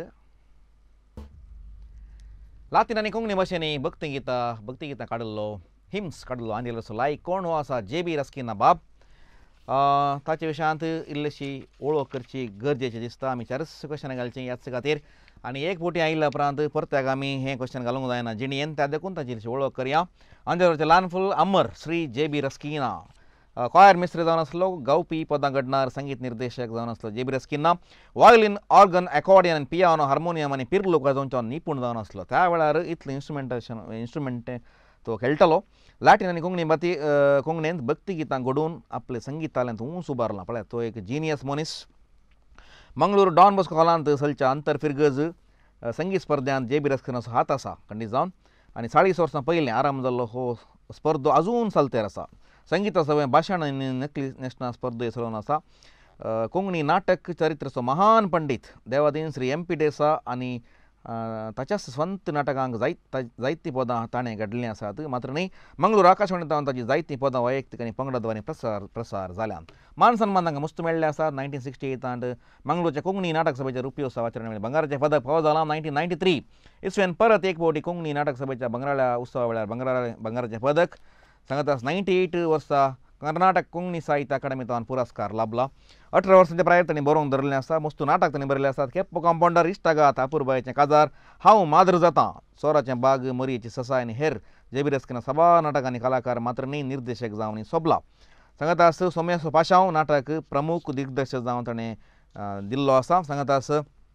लातीन आनी कोंकणी भाशेनी भक्ती गितां काडिल्लो हिम्स काडिल्लो आनी लायक कोण हो आसा जेबी रस्किना बाब ताचे विशयांत इल्लीशी वळख करची गरजेची दिसता आमी चारच क्वेश्चन घालचे ह्याच खातीर आनी एक फावटी आयिल्ल्या उपरांत परत्याक आमी हें क्वेश्चन घालूंक जायना जिणेन त्या देखून ताची इल्लीशी वळख करया अंजरचे ल्हान फूल अमर श्री JB रस्किना कॉयर मिस्त्री जावन आसलो गावपी पदां घडणार संगीत निर्देशक जावन आसलो JB Rasquinha violin organ accordion piano harmonium आनी पिरलो वाजोवचो निपूण जावन आसलो त्या वेळार इतलें इंस्ट्रुमेंट तो खेळटालो लॅटीन आनी कोंकणींत भक्ती गितां घडोवन आपले संगीतांतल्यान उंच उबारला पळय तो एक जिनियस मनीस मंगळूर डॉन बॉस्को हॉलांत चलच्या आंतर फिरगज संगीत स्पर्धांत JB रस्किनाचो हात आसा खंडीत जावन आनी 40 वर्सां पयलीं आरंभ जाल्लो हो स्पर्धो अजून चलतेर आसा संगीता सवय भाशण आनी नकली नेशनल स्पर्धे चलोवन आसा कोंकणी नाटक चरित्राचो महान पंडीत देवादीन श्री MP देसा आनी ताच्या स्वंत नाटकांक जायतीं पदां ताणें घडलीं आसात मात्र न्ही मंगळूर आकाशवाणींत ताची जायतीं पदां वैयक्तीक आनी पंगडाद्वारे प्रसार जाल्यात मान सन्मान तांकां मुस्त मेळ्ळे आसात 1968 मंगळूरच्या कोंकणी नाटक सभेच्या रुपयो उत्सवाचेर मेळ्ळें बंगाराचें पदक फावो जालां 1993 इसवेन परत एक फावटी कोंकणी नाटक सभेच्या बंगाराळ्या उत्सवा वेळार बंगाराचें पदक सांगात 98 वर्सा कर्नाटक कोंकणी साहित्य अकादमींतल्यान पुरस्कार लाभला 18 वर्सांच्या प्रायर तांणी बरोवंक धरलें आसा मस्तू नाटक तांणी बरयलें आसात केप्प कंपाउंडर इश्टागात आपुरबायेचें काजार हांव माद्र जातां सोराचें बाग मरयेची ससाय आनी हेर JB रस्किना सबा नाटक आनी कलाकार मात्र न्ही निर्देशक जावन सोबला सांगात आस सोमेश पाशांव नाटक प्रमुख दिग्दर्शक जावन ताणें दिल्लो आसा सांगात आस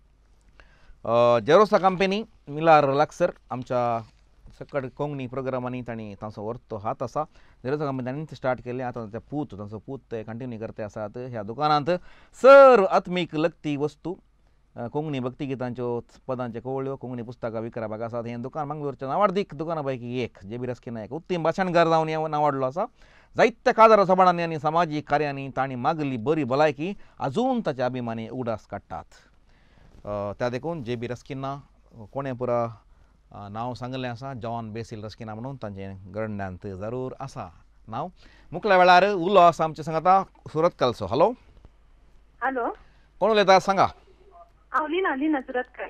जेरोसा कंपनी मिलार लागसर आमच्या सकट कोंकणी प्रोग्रामांनी तांणी तांचो व्हरतो हात आसा जेरोसा कंपनी तांणी स्टार्ट केल्लें आतां तांचो पूत ते कंटिन्यू करते आसात ह्या दुकानांत सर्व आत्मीक लगती वस्तू कोंकणी भक्ती गितांच्यो पदांच्यो कवळ्यो कोंकणी पुस्तकां विकरापाक आसात हें दुकान मंगळूरच्या नावाडीक दुकाना पैकी एक JB रस्किना एक उत्तम भाशणकार जावन हें नावाडलो आसा जायत्या काजारा सोबाणांनी आनी समाजीक कार्यांनी तांणी मागली बरी भलायकी आजून ताचे अभिमानी उगडास काडटात त्या देखून JB रस्किना कोणें पुरा नांव सांगलें आसा जॉन बेसिल रस्किना म्हणून तांचें गरंड्यांत जरूर आसा नांव मुखल्या वेळार उलो आसा आमचे सांगाता सुरतकालचो हॅलो हॅलो कोण उलयता सांगा हांव लिना सुरतकार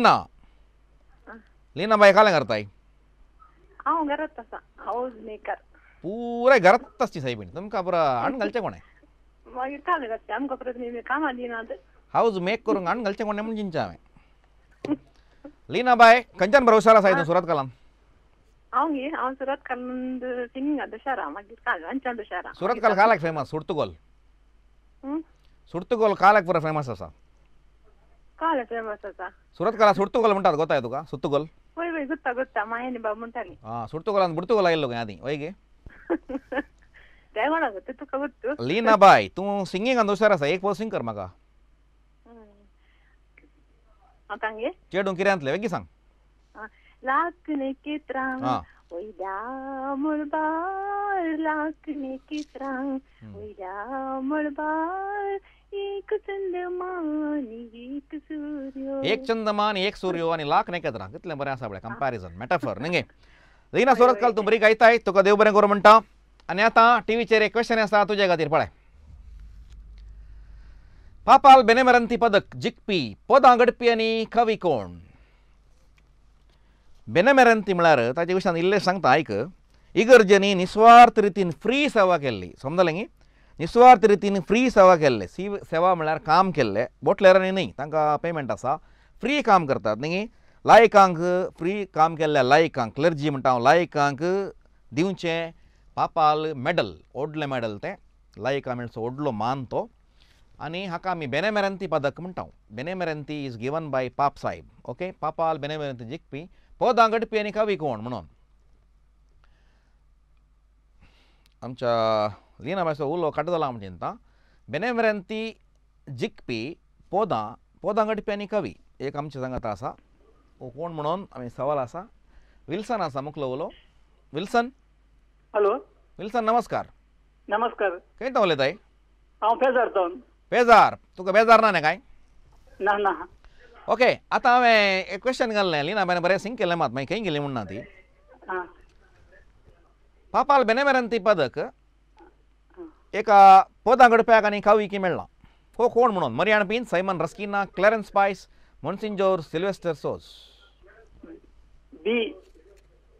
लीना बाय कालें करताय हांव घरांत आसा हाऊस मेकर पुराय घरांत आसची सायबीण तुमकां पुरा हाडून घालचें कोणें मागीर काल करता आमकां परत मी कामां दिनात हाऊस मेक करूंक हाडून घालचें कोणें म्हणून चिंचा हांवें लीना बाय खंयच्यान बरो हुशार आसा तूं सुरतकालान हांव सुरतकालांत सिंगिंगांत हुशार मागीर काल अंचांत हुशार सुरतकाल कालाक फेमस सुर्तुगोल कालाक पुरो फेमस आसा काल फेमस आसा सुरतकाला सुर्तुगोल म्हणटात गोताय तुका सुर्तुगोल वय गुत्ता मायानी बाब म्हणटाली सुर्तुगोलान बुर्तुगोल आयिल्लो खंय आदी वय गे ते कोणाक तुका गुत्त लीना बाय तूं सिंगिंगांत हुशार आसा एक पोस्ट सिंग कर म्हाका सांगे चेडूं कितें वेगी सांग लाकने कित्रांग वयल्या मळबार लाकने कित्रांग वयल्या मळबार एक चंदमान एक सूर्य एक चंदमान एक सूर्यो आनी लाख नेकेत्रां कितलें बरें आसा पळय कंपॅरिजन मेटाफर न्ही लीना सुरतकाल तूं बरी गायताय तुका देव बरें करूं म्हणटा आनी आतां टीव्हीचेर एक क्वेश्चन आसा तुजे खातीर पळय पापाल बेनेमरंती पदक जिखपी पदां घडपी आनी कवी कोण बेनेमरंती म्हळ्यार ताचे विशयान इल्लें सांगता आयक इगर्जेनी निस्वार्थ रितीन फ्री सेवा केल्ली समजलें न्ही निस्वार्थ रितीन फ्री सेवा केल्ले सेवा म्हळ्यार काम केल्लें बोटलेरांनी न्ही तांकां पेमेंट आसा फ्री काम करतात न्ही लायकांक फ्री काम केल्ल्या लायकांक क्लर्जी म्हणटा हांव लायकांक दिवचें पापाल मेडल व्हडलें मेडल तें लायका मेळचो व्हडलो मान तो आनी हाका आमी बेनेमेरंती पदक म्हणटा बेनेमेरंती इज गिवन बाय पाप साहेब ओके पापाल बेनेमेरंती जिखपी पदां घडपी आनी कवी कोण म्हणून आमच्या लीना बायचो उलो कट जाला म्हणजे चिंता बेनेमेरंती जिखपी पदां घडपी आनी कवी एक आमचे सांगात आसा कोण म्हणून आमी सवाल आसा विल्सन आसा मुखलो उलो विल्सन हॅलो विल्सन नमस्कार नमस्कार खंय तो उलयताय हांव पेजार जावन बेजार तुका बेजार ना न्ही काय ना ना ओके आतां हांवें एक क्वेश्चन घाल्लें लीना बायन बरें सिंग केलें मात मागीर खंय गेली म्हणना ती आं पापाल बेनेमेरंती पदक एका पदां घडप्याक आनी कवीक मेळ्ळां हो कोण म्हणून मरियान पिन Simon Rasquinha Clarence Pius Monsignor Sylvester सोज बी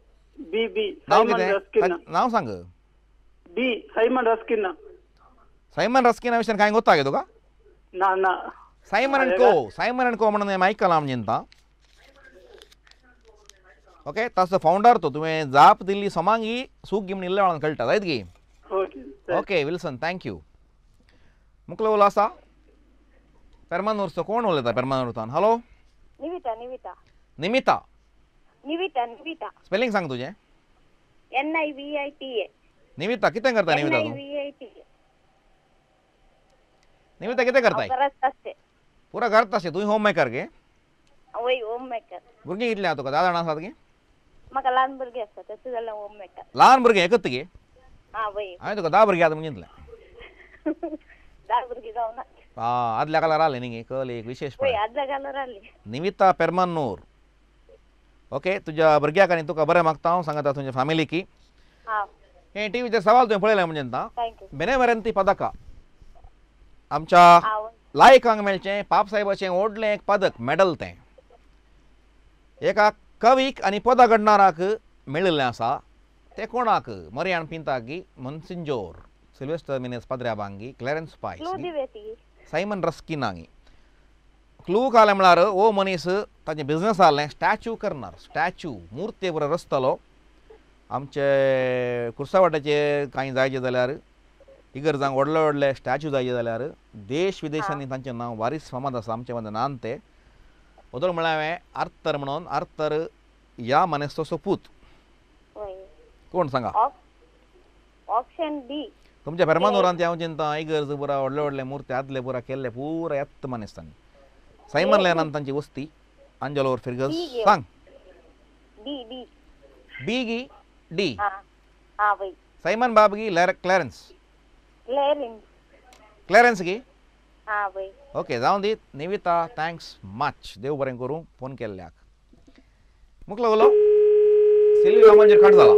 बी बी नांव सायमन कितें रस्किना नांव सांग बी सायमन रस्किना सायमन रस्किना विशयान कांय गोत्तागे तुका ना ना सायमन अँड को म्हणून हें आयकलां आमी चिंता ओके ताचो फावंडर तो तुवें जाप दिल्ली सोमांगी सूख घेवन इल्ल्या वेळान कळटा जायत गी okay okay Wilson thank you मुकलो उलो आसा पेरमानूरचो कोण उलयता पेरमानूरतान हॅलो निविता निविता निमिता निविता निविता स्पेलिंग सांग तुजें NIVITA निमिता कितें करता निमिता तूं NIVITA निमिता कितें करताय करत असते पुरा घरात तशें तुवें होम मेकर गे वय होम मेकर भुरगीं कितलीं आहा तुका 10 जाणां आसात गे म्हाका ल्हान भुरगीं आसता तशें जाल्यार होम मेकर ल्हान भुरगीं एकच गे आं वय हांवें तुका 10 भुरगीं आतां म्हणून चिंतलें 10 भुरगीं जावना आदल्या कालार आले न्ही कल एक विशेष वय आदल्या कालार आली निमिता पेरमानूर ओके तुज्या भुरग्याक आनी तुका बरें मागता हांव सांगता तुज्या फॅमिलीकी आं हे टीव्हीचेर सवाल तुवें पळयलें म्हणजे थँक्यू बेनेमरंती पदका आमच्या आं लायकांक मेळचें पाप साहेबाचें व्हडलें एक पदक मेडल तें एका कवीक आनी पदां घडणाराक मेळिल्लें आसा तें कोणाक मरियान पिंतागी मोन्सिंजोर सिल्वेस्टर मिनेस पाद्र्याबांगी क्लॅरन्स पायस क्लू दिवेती सायमन रस्किनांगी क्लू कालें म्हळ्यार हो मनीस ताचें बिझनस आहलें स्टॅच्यू करणार स्टॅच्यू मुर्ते बरो रचतलो आमचे कुर्सावाड्याचे कांय जायचे जाल्यार इगर्जांक व्हडले व्हडले स्टॅच्यू जायचे जाल्यार देश विदेशांनी तांचें नांव वारीस फामाद आसा आमचे मदें नान ते उदळ म्हळ्यार हांवें आर्थर म्हणून आर्थर ह्या मनेचो सोपूत वय कोण सांगा ऑप्शन डी तुमच्या पेरमानूरांत हांव चिंता इगर्ज पुरा व्हडले व्हडले मुर्ते आदले पुरा केल्ले पुरा येत्त मनीस तांणी सायमन लेनान तांची वस्ती आंजलोर फिर्गस सांग डी डी बी गी डी आं वय सायमन बाब गी क्लॅरन्स क्लॅरन्स गी आं वय ओके जावं दीत निविता थँक्स मच देव बरें करूं फोन केल्ल्याक मुकलो उलो सिल्वी रामांचेर कट जाला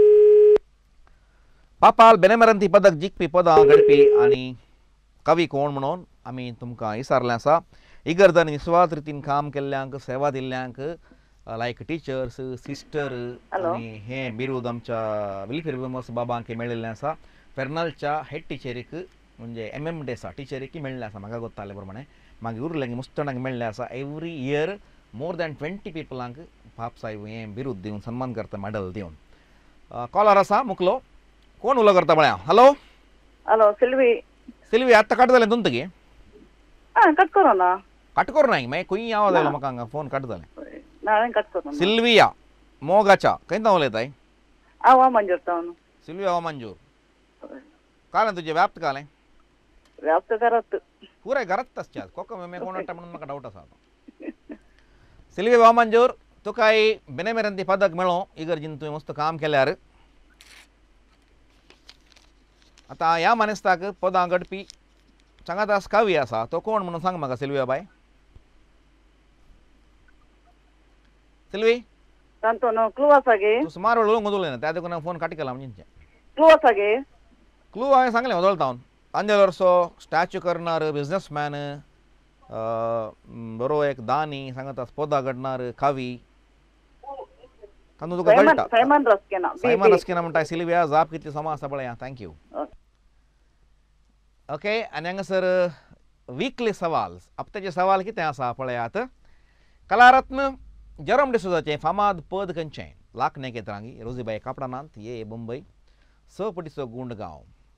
पापाल बेनेमरंती पदक जिखपी पदां घडपी आनी कवी कोण म्हणून आमी तुमकां विचारलें आसा इगर्जांनी निस्वार्थ रितीन काम केल्ल्यांक सेवा दिल्ल्यांक लायक टिचर्स सिस्टर आनी हें बिरूद आमच्या विल्फेर विमर्स बाबांक मेळिल्लें आसा फेर्नालच्या हेड टिचरीक म्हणजे MM डेसा टिचरीक मेळिल्लें आसा म्हाका गोत्ताले प्रमाणे मागीर उरल्यांक मुस्तणाक मेळिल्लें आसा एवरी इयर मोर दॅन 20 पिपलांक पाप साहेब हें बिरूद दिवन सन्मान करता मेडल दिवन कॉलर आसा मुकलो कोण उलो करता म्हळ्या हॅलो हॅलो सिल्वी सिल्वी आतां कट जालें तुमचें गे कट करो ना कट करूं ना मागीर खंय आवाज आयलो म्हाका हांगा फोन कट जालें ना हांवें कट करो सिल्विया मोगाच्या खंय उलयताय हांव मंजूर टावन सिल्विया मंजूर कालें तुजें व्याप्त कालें व्याप्त करत पुराय घरात आसच्या कोको मे कोण हाडटा म्हणून म्हाका डावट आसा सिल्विया मंजूर तुका बेनेमेरंती पदक मेळ्ळो इगर्जीन तुवें मस्त काम केल्यार आतां ह्या मानेस्ताक पदां घडपी सांगात आस कवी आसा तो कोण म्हणून सांग म्हाका सिल्विया बाय सिल्वी सांगतो न्हू क्लू आसा गे तूं सुमार उलोवंक उलयना त्या देखून फोन काटी केला म्हणजे क्लू आसा गे क्लू हांवें सांगलें वदळटा हांव अंजलोरचो स्टॅच्यू करणार बिझनसमॅन बरो एक दानी सांगत आस पदां घडणार कवी तातूंत तुका कळटा सायमन रस्किना सायमन रस्किना म्हणटा सिल्विया जाप कितली समा आसा पळय थँक्यू ओके आनी हांगासर वीकली सवाल हप्त्याचे सवाल कितें आसा पळयात कलारत्न जेरोम डिसोजाचें फामाद पद खंयचें लाखने केतरांगी रोजीबाई कापडानांत ये मुंबई सपटीचो गुंडगांव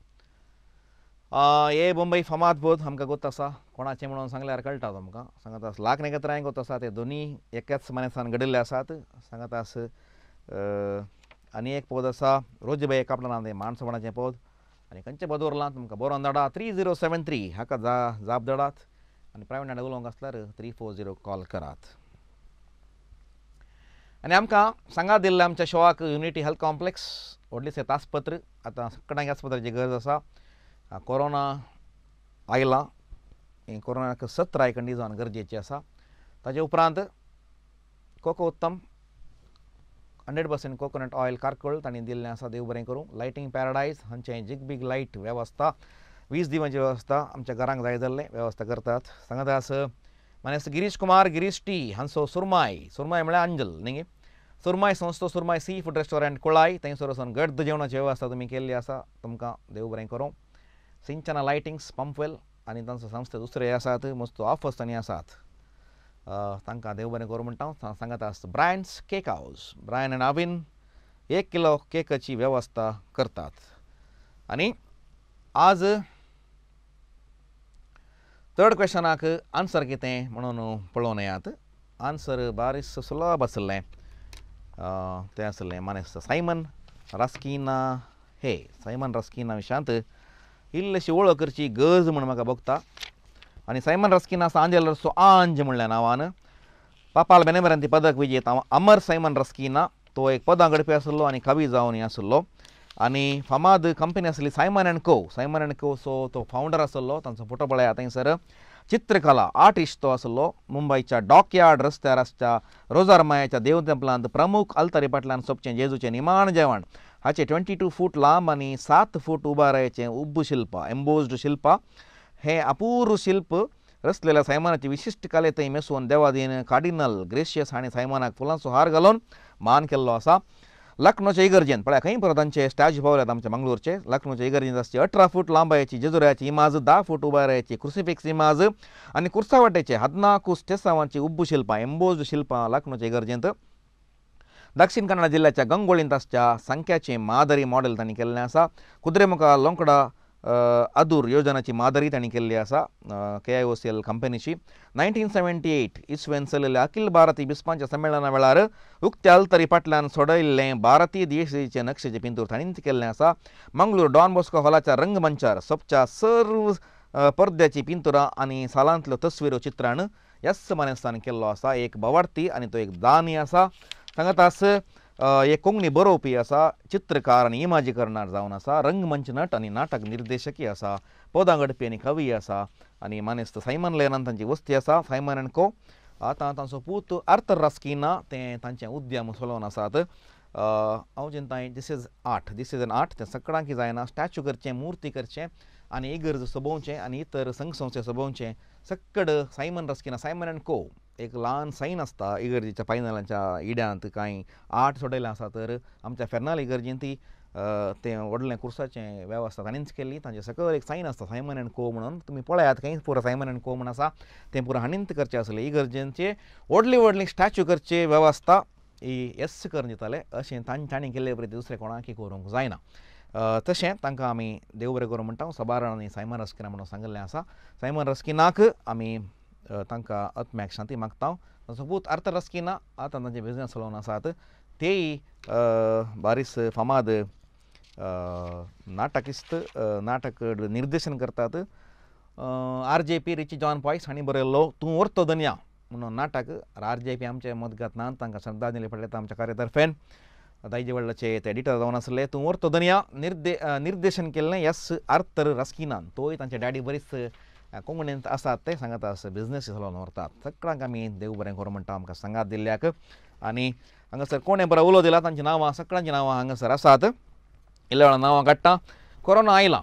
ये मुंबई फामाद पद आमकां गोत आसा कोणाचें म्हणून सांगल्यार कळटा तुमकां सांगत आस लाखने केतरांय गोत आसा ते दोनी एकाच मानेसान घडिल्ले आसात सांगत आस आनी एक पद आसा रोजीबाई कापडानांत माणसपणाचें पद आनी खंयचें पद उरलां तुमकां बरोवन धाडा 3073 हाका जाप धाडात आनी प्रायवेट नाडे उलोवंक आसल्यार 340 कॉल करात आनी आमकां सांगात दिल्लें आमच्या शोवाक युनिटी हेल्थ कॉम्प्लेक्स व्हडलेंशें तासपत्र आतां सगळ्यांक आस्पत्राची गरज आसा कोरोना आयला हें कोरोनाक सत रायखंडी जावन गरजेची आसा ताचे उपरांत कोको उत्तम 100% कोकोनट ऑयल कारकळ तांणी दिल्लें आसा देव बरें करूं लायटींग पॅराडायज हांचें जिगबीग लायट वेवस्था वीज दिवपाची वेवस्था आमच्या घरांक जाय जाल्लें वेवस्था करतात सांगत आस मानेस्त गिरीश कुमार गिरीश टी हांचो सुरमाय म्हळ्यार अंजल न्ही सुरमाय संस्था सुरमाय सी फूड रेस्टॉरंट कुळाय थंयसर वचून गर्द जेवणाची वेवस्था तुमी केल्ली आसा तुमकां देव बरें करूं सिंचना लायटिंग्स पंपवेल आनी तांचो संस्थे दुसरे आसात मस्त ऑफर्स तांणी आसात तांकां देव बरें करूं म्हणटा सांगात आसता ब्रायन्स केक हावस ब्रायन एंड आविन 1 किलो केकाची वेवस्था करतात आनी आज थर्ड क्वेश्चनाक आन्सर कितें म्हणून पळोवन येयात आन्सर बारीस सुलभ आसलें तें आसलें मानेस्त सायमन रास्किना हे सायमन रास्किना विशयांत इल्लीशी वळख करची गरज म्हण म्हाका भोगता आनी सायमन रस्किना आंजेलरचो आंज म्हणल्या नांवान पापाल बेनेबरांती पदक विजेता अमर सायमन रस्किना तो एक पदांगडपी आसलो आनी कवी जावन आसलो आनी फामाद कंपनी आसली सायमन अँड को सो तो फावंडर आसलो तांचो फोटो पळयात थंयसर चित्रकला आर्टिस्ट तो आसलो मुंबयच्या डॉकयार्ड रस्त्यार आसच्या रोजारमायाच्या देव टेंपलांत प्रमुख अल्तारी फाटल्यान सोंपचें जेजूचें निमाण जेवण हाचें 22 फूट लांब आनी 7 फूट उबारायेचें उब्ब शिल्प एम्बोज्ड शिल्प हें अपूर्व शिल्प रचलेल्या सायमनाची विशिश्ट कले थंय मेसून देवादीन कार्डिनल ग्रेशियस हांणी सायमनाक फुलांचो हार घालून मान केल्लो आसा लखनौच्या इगर्जेंत पळय खंय परत तांचे स्टॅच्यू पावल्यात आमच्या मंगळूरचे लखनौच्या इगर्जेंत आसची 18 फूट लांबायेची जेजुरायाची इमाज 10 फूट उबारायेची क्रुसिफिक्स इमाज आनी कुर्सावटेचे 14 स्टेसांवांची उब्ब शिल्पां एम्बोज्ड शिल्पां लखनौच्या इगर्जेंत दक्षिण कन्नड जिल्ह्याच्या गंगोळींत आसच्या संख्याचें मादरी मॉडेल तांणी केल्लें आसा कुद्रेमुखा लोंकडा अदूर योजनाची मादरी तांणी केल्ली आसा KIOCL कंपनीची 1978 इसवेन चलिल्ल्या अखिल भारतीय बिस्पांच्या संमेलना वेळार उक्त्या अल्तरी फाटल्यान सोडयल्लें भारतीय देशीचे नक्षेचें पिंतूर तांणीच केल्लें आसा मंगळूर डॉन बॉस्को हॉलाच्या रंगमंचार सोबच्या सर्व पडद्याची पिंतुरां आनी सालांतल्यो तस्विरो चित्राण यस मानेस्तान केल्लो आसा एक भवार्थी आनी तो एक दानी आसा सांगात आस एक कोंकणी बरोवपी आसा चित्रकार आनी इमाजीकरणार जावन आसा रंगमंच नट आनी नाटक निर्देशकय आसा पदांगडपी आनी कवी आसा आनी मानेस्त सायमन लेनान तांची वस्ती आसा सायमन अँड को आतां तांचो पूत आर्थर रस्किना तें तांचें उद्यम चलोवन आसात हांव चिंताय दीस इज एन आर्ट तें सगळ्यांक जायना स्टॅच्यू करचें मुर्ती करचें आनी इगर्ज सोबोवचें आनी इतर संघ सोबोवचें सक्कड सायमन रस्किना सायमन अँड को एक ल्हान सायन आसता इगर्जेच्या पायनलांच्या इड्यांत कांय आर्ट सोडयलें आसा तर आमच्या फेर्नाल इगर्जेंत तें व्हडलें कुर्साचें वेवस्था तांणीच केल्ली तांचे सकयल एक सायन आसता सायमन अँड को म्हणून तुमी पळयात खंय पुरो सायमन अँड को म्हूण आसा तें पुरो हांणीच करचें आसलें इगर्जेंचे व्हडली स्टॅच्यू करचे वेवस्था ही यस करून दिताले अशें तांणी केल्ले परी दुसरें कोणाकय करूंक जायना तशें तांकां आमी देव बरें करूं म्हणटा सबारण आनी सायमन रस्किना म्हणून सांगिल्लें आसा सायमन रस्किनाक आमी तांकां आत्म्याक शांती मागता ताचो पूत आर्थर रस्किना आतां तांचे बिझनस चलोवन आसात तेय बारीस फामाद नाटकिस्त नाटक निर्देशन करतात RJP रिची जॉन पॉयस हांणी बरयल्लो तूं व्हरतो दुनिया म्हणून नाटक RJP आमचे मदगतांत तांकां श्रद्धांजली पडयता आमच्या कार्यातर्फेन दायजे वडलाचे ते एडिटर जावन आसले तूं व्हरतो दुनिया निर्देशन केल्लें यस आर्थर रस्किनान तोय तांचे डॅडी बरीच कोंकणींत आसात ते सांगात आसा बिझनस चलोवन व्हरतात सगळ्यांक आमी देव बरें करूं म्हणटा आमकां सांगात दिल्ल्याक आनी हांगासर कोणें बरो उलो दिला तांची नांवां सगळ्यांची नांवां हांगासर आसात इल्ल्या वेळा नांवां काडटा कोरोना आयला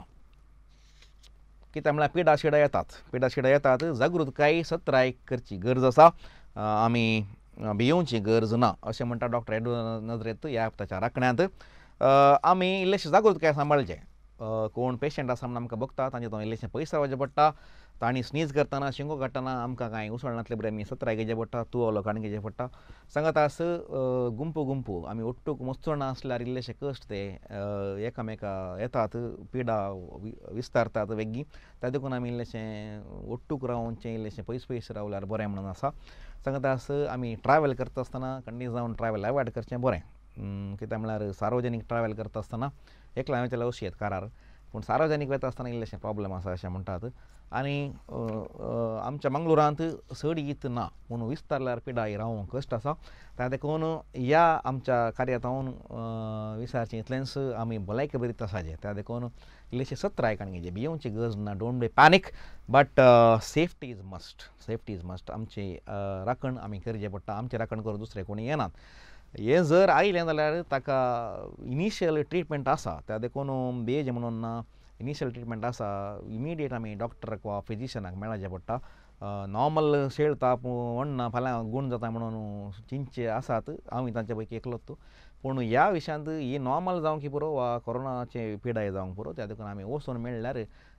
कित्याक म्हळ्यार पिडा शिडा येतात जागृताय सत्राय करची गरज आसा आमी भियोवची गरज ना अशें म्हणटा डॉक्टर एडवर्ड नजरेत ह्या हप्त्याच्या राखण्यांत आमी इल्लेशें जागृताय सांबाळचें कोण पेशंट आसा म्हण आमकां बघता तांचे तो इल्लेशें पयस रावचें पडटा तांणी स्नीज करतना शिंगो काडटना आमकां कांय उसळनातले बरें आमी सत्राय घेवचें पडटा तुवलो काडून घेवचें पडटा सांगात आस गुंपू आमी ओट्टूक मस्तोना आसल्यार इल्लेशें कश्ट ते एकामेका येतात पिडा विस्तारतात वेगळी त्या देखून आमी इल्लेशें ओट्टूक रावचें इल्लेशें पयस रावल्यार बरें म्हणून आसा सांगात आस आमी ट्रॅवल करता आसतना खंडी जावन ट्रॅवल अवॉयड करचें बरें कित्याक म्हळ्यार सार्वजनीक ट्रॅवल करता आसतना एकला वयतले अशी येत कारार पूण सार्वजनीक वयता आसतना इल्लेशें प्रॉब्लेम आसा अशें म्हणटात आनी आमच्या मंगळुरांत सडी ईत ना पूण विस्तारल्यार पिडा ही रावूंक कश्ट आसा त्या देखून ह्या आमच्या कार्यातावन विचारचें इतलेंच आमी भलायकी बरीत आसाचे त्या देखून इल्लेशें सत्र आयकून घेवचें भियोवची गरज ना don't be panic but safety is must आमची राखण आमी करचें पडटा आमचें राखण करून दुसरें कोणी येनात हे जर आयलें जाल्यार ताका इनिशियल ट्रिटमेंट आसा त्या देखून बेज म्हणून ना इनिशियल ट्रिटमेंट आसा इमिडिएट आमी डॉक्टराक वा फिजिशनाक मेळचें पडटा नॉर्मल शेळ ताप व्हडना फाल्यां गूण जाता म्हणून चिंतचे आसात हांव तांचे पैकी एकलोच पूण ह्या विशयांत ही नॉर्मल जावंक पुरो वा कोरोनाचे पिडाय जावंक पुरो त्या देखून आमी वचून मेळ्ळ्यार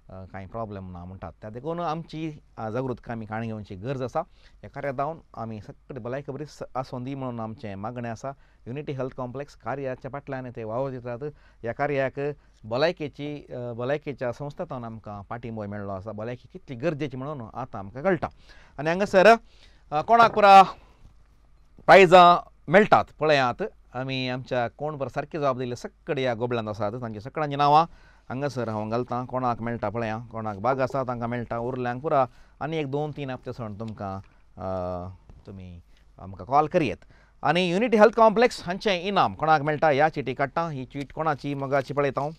कांय प्रॉब्लेम ना म्हणटात त्या देखून आमची जागृतकाय आमी काणी घेवची गरज आसा ह्या कार्यात जावन आमी सगळे भलायकी बरी आसूं दी म्हणून आमचें मागणें आसा युनिटी हेल्थ कॉम्प्लेक्स कार्याच्या फाटल्यान ते वावर दितात ह्या कार्याक भलायकेच्या संस्थांतल्यान आमकां पाठिंबो मेळ्ळो आसा भलायकी कितली गरजेची म्हणून आतां आमकां कळटा आनी हांगासर कोणाक पुरा प्रायजां मेळटात पळयात आमी आमच्या कोण बरं सारकी जबाब दिल्ले सगळे ह्या गोबल्यांत आसात तांची सगळ्यांची नांवां हांगासर हांव घालतां कोणाक मेळटा पळया कोणाक भाग आसा तांकां मेळटा उरल्यांक पुरा आनी एक 2-3 हप्ते सण तुमकां तुमी आमकां कॉल करियेत आनी युनिटी हेल्थ कॉम्प्लेक्स हांचें इनाम कोणाक मेळटा ह्या चिटी काडटा ही चीट कोणाची मोगाची पळयता हांव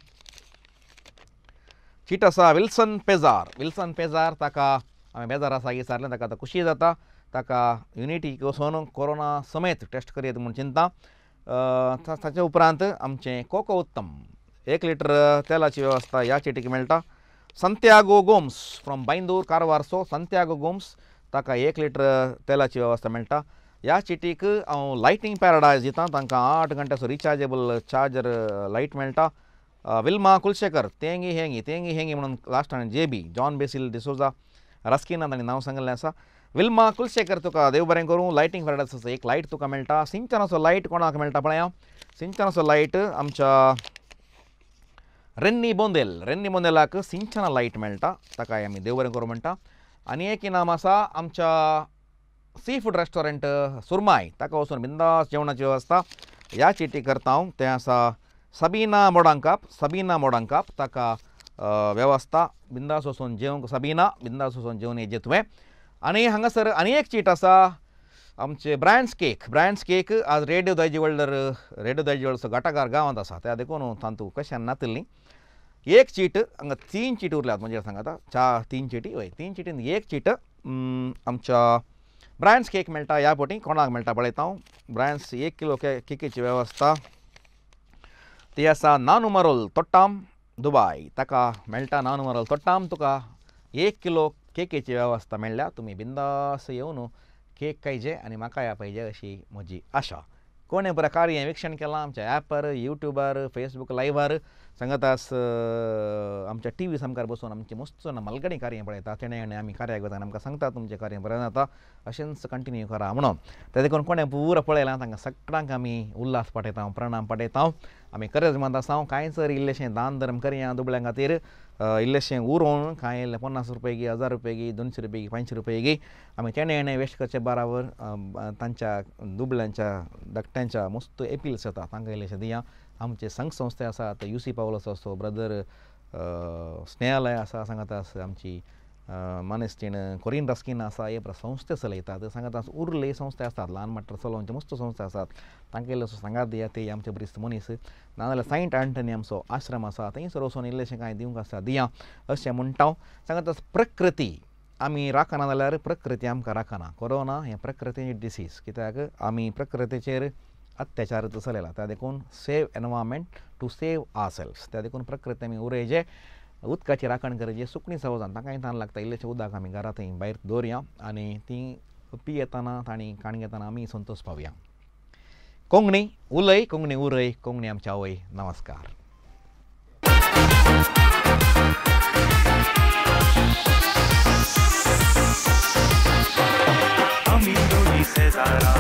चीट आसा विल्सन पेजार ताका हांवें बेजार आसा विचारलें ताका आतां खुशी जाता ताका युनिटीक वचून कोरोना समेत टेस्ट करियेत म्हूण चिंता ताचे उपरांत आमचें कोको उत्तम 1 लिटर तेलाची वेवस्था ह्या चिटीक मेळटा संत्यागो गोम्स फ्रॉम बांदूर कारवारचो संत्यागो गोम्स ताका 1 लिटर तेलाची वेवस्था मेळटा ह्या चिटीक हांव लायटींग पॅराडायज दितां तांकां 8 घंट्याचो रिचार्जेबल चार्जर लायट मेळटा विल्मा कुलशेकर तेंगी हेंगी म्हणून लास्ट हांवें JB John Basil D'Souza Rasquinha तांणी नांव सांगलें आसा विल्मा कुलशेकर तुका देव बरें करूं लायटींग पॅराडायजाचो एक लायट तुका मेळटा सिंचनाचो लायट कोणाक मेळटा पळया सिंचनाचो लायट आमच्या रेन्नी बोंदेलाक सिंचना लायट मेळटा ताकाय आमी देव बरें करूं म्हणटा आनी एक इनाम आसा आमच्या सी फूड रेस्टॉरंट सुरमाय ताका वचून बिंदास जेवणाची वेवस्था ह्या चिटी करता हांव तें आसा सबीना मोडांकाप ताका वेवस्था बिंदास वचून जेवंक सबीना बिंदास वचून जेवन येजे तुवें आनी हांगासर आनी एक चीट आसा आमचे ब्रायन्स केक आज रेडिओ दायजीवळचो घाटाकार गांवांत आसा त्या देखून तांतू कशें नातली एक चीट हांगा 3 चीट उरल्यात म्हणजे सांगाता 3 चिटी हय 3 चिटीन एक चीट आमच्या ब्रायन्स केक मेळटा ह्या पोटी कोणाक मेळटा पळयता हांव ब्रायन्स 1 किलो केकीची वेवस्था ती आसा नानुमारोल तोट्टाम दुबाय ताका मेळटा नानुमारोल तोट्टाम तुका 1 किलो केकीची वेवस्था मेळ्ळ्या तुमी बिंदास येवन केक खायचे आनी म्हाका या पाहिजे अशी म्हजी आशा कोणें प्रकार हें विक्षण केलां आमच्या ॲपार युट्यूबार फेसबूक लायव्हार सांगातास आमच्या TV सामकार बसून आमची मस्त मलगडी कार्य पळयता तेणे आमी कार्याक वता आमकां सांगता तुमचें कार्य बरें जाता अशेंच कंटिन्यू करा म्हणून त्या देखून कोणें पुरो पळयलां तांकां सगळ्यांक आमी उल्हास पाठयता प्रणाम पाठयता आमी गरजमंद आसा कांयच इल्लेशें दान धर्म करया दुबळ्यां खातीर इल्लेशें उरोवन कांय 50 रुपये गी 1000 रुपये गी 200 रुपये गी 500 रुपये गी आमी तेणे वेस्ट करचे बाराबर तांच्या दुबळ्यांच्या धाकट्यांच्या मस्त एपिल्स येता तांकां इल्लेशें दिया आमचे संघ संस्थे आसात UC पावलोस आसो ब्रदर स्नेहालय आसा सांगाता आमची मानेस्टीन कोरीन रस्किन आसा हे संस्थे चलयतात सांगाता उरले संस्थे आसतात ल्हान मट्टर चलोवचे मस्त संस्थे आसात तांकां इल्लेसो सांगात दिया ते आमचे बरिस्त मनीस नाजाल्यार सायंट आंटनी आमचो आश्रम आसा थंयसर वचून इल्लेशें कांय दिवंक आसा दिया अशें म्हणटा हांव सांगाता प्रकृती आमी राखना जाल्यार प्रकृती आमकां राखना कोरोना हें प्रकृतीचें डिसीज कित्याक आमी प्रकृतीचेर अत्याचार चलयला त्या देखून save environment to save ourselves त्या देखून प्रकृती आमी उरयचे उदकाची राखण करचे सुकणी सवजान तांकांय ताण लागता इल्लेशें उदक आमी घरा थंय भायर दवरया आनी ती पी येतना तांणी काण घेतना आमी संतोश पावया कोंकणी उलय कोंकणी उरय कोंकणी आमच्या आवय नमस्कार आमी दोनी शेजारा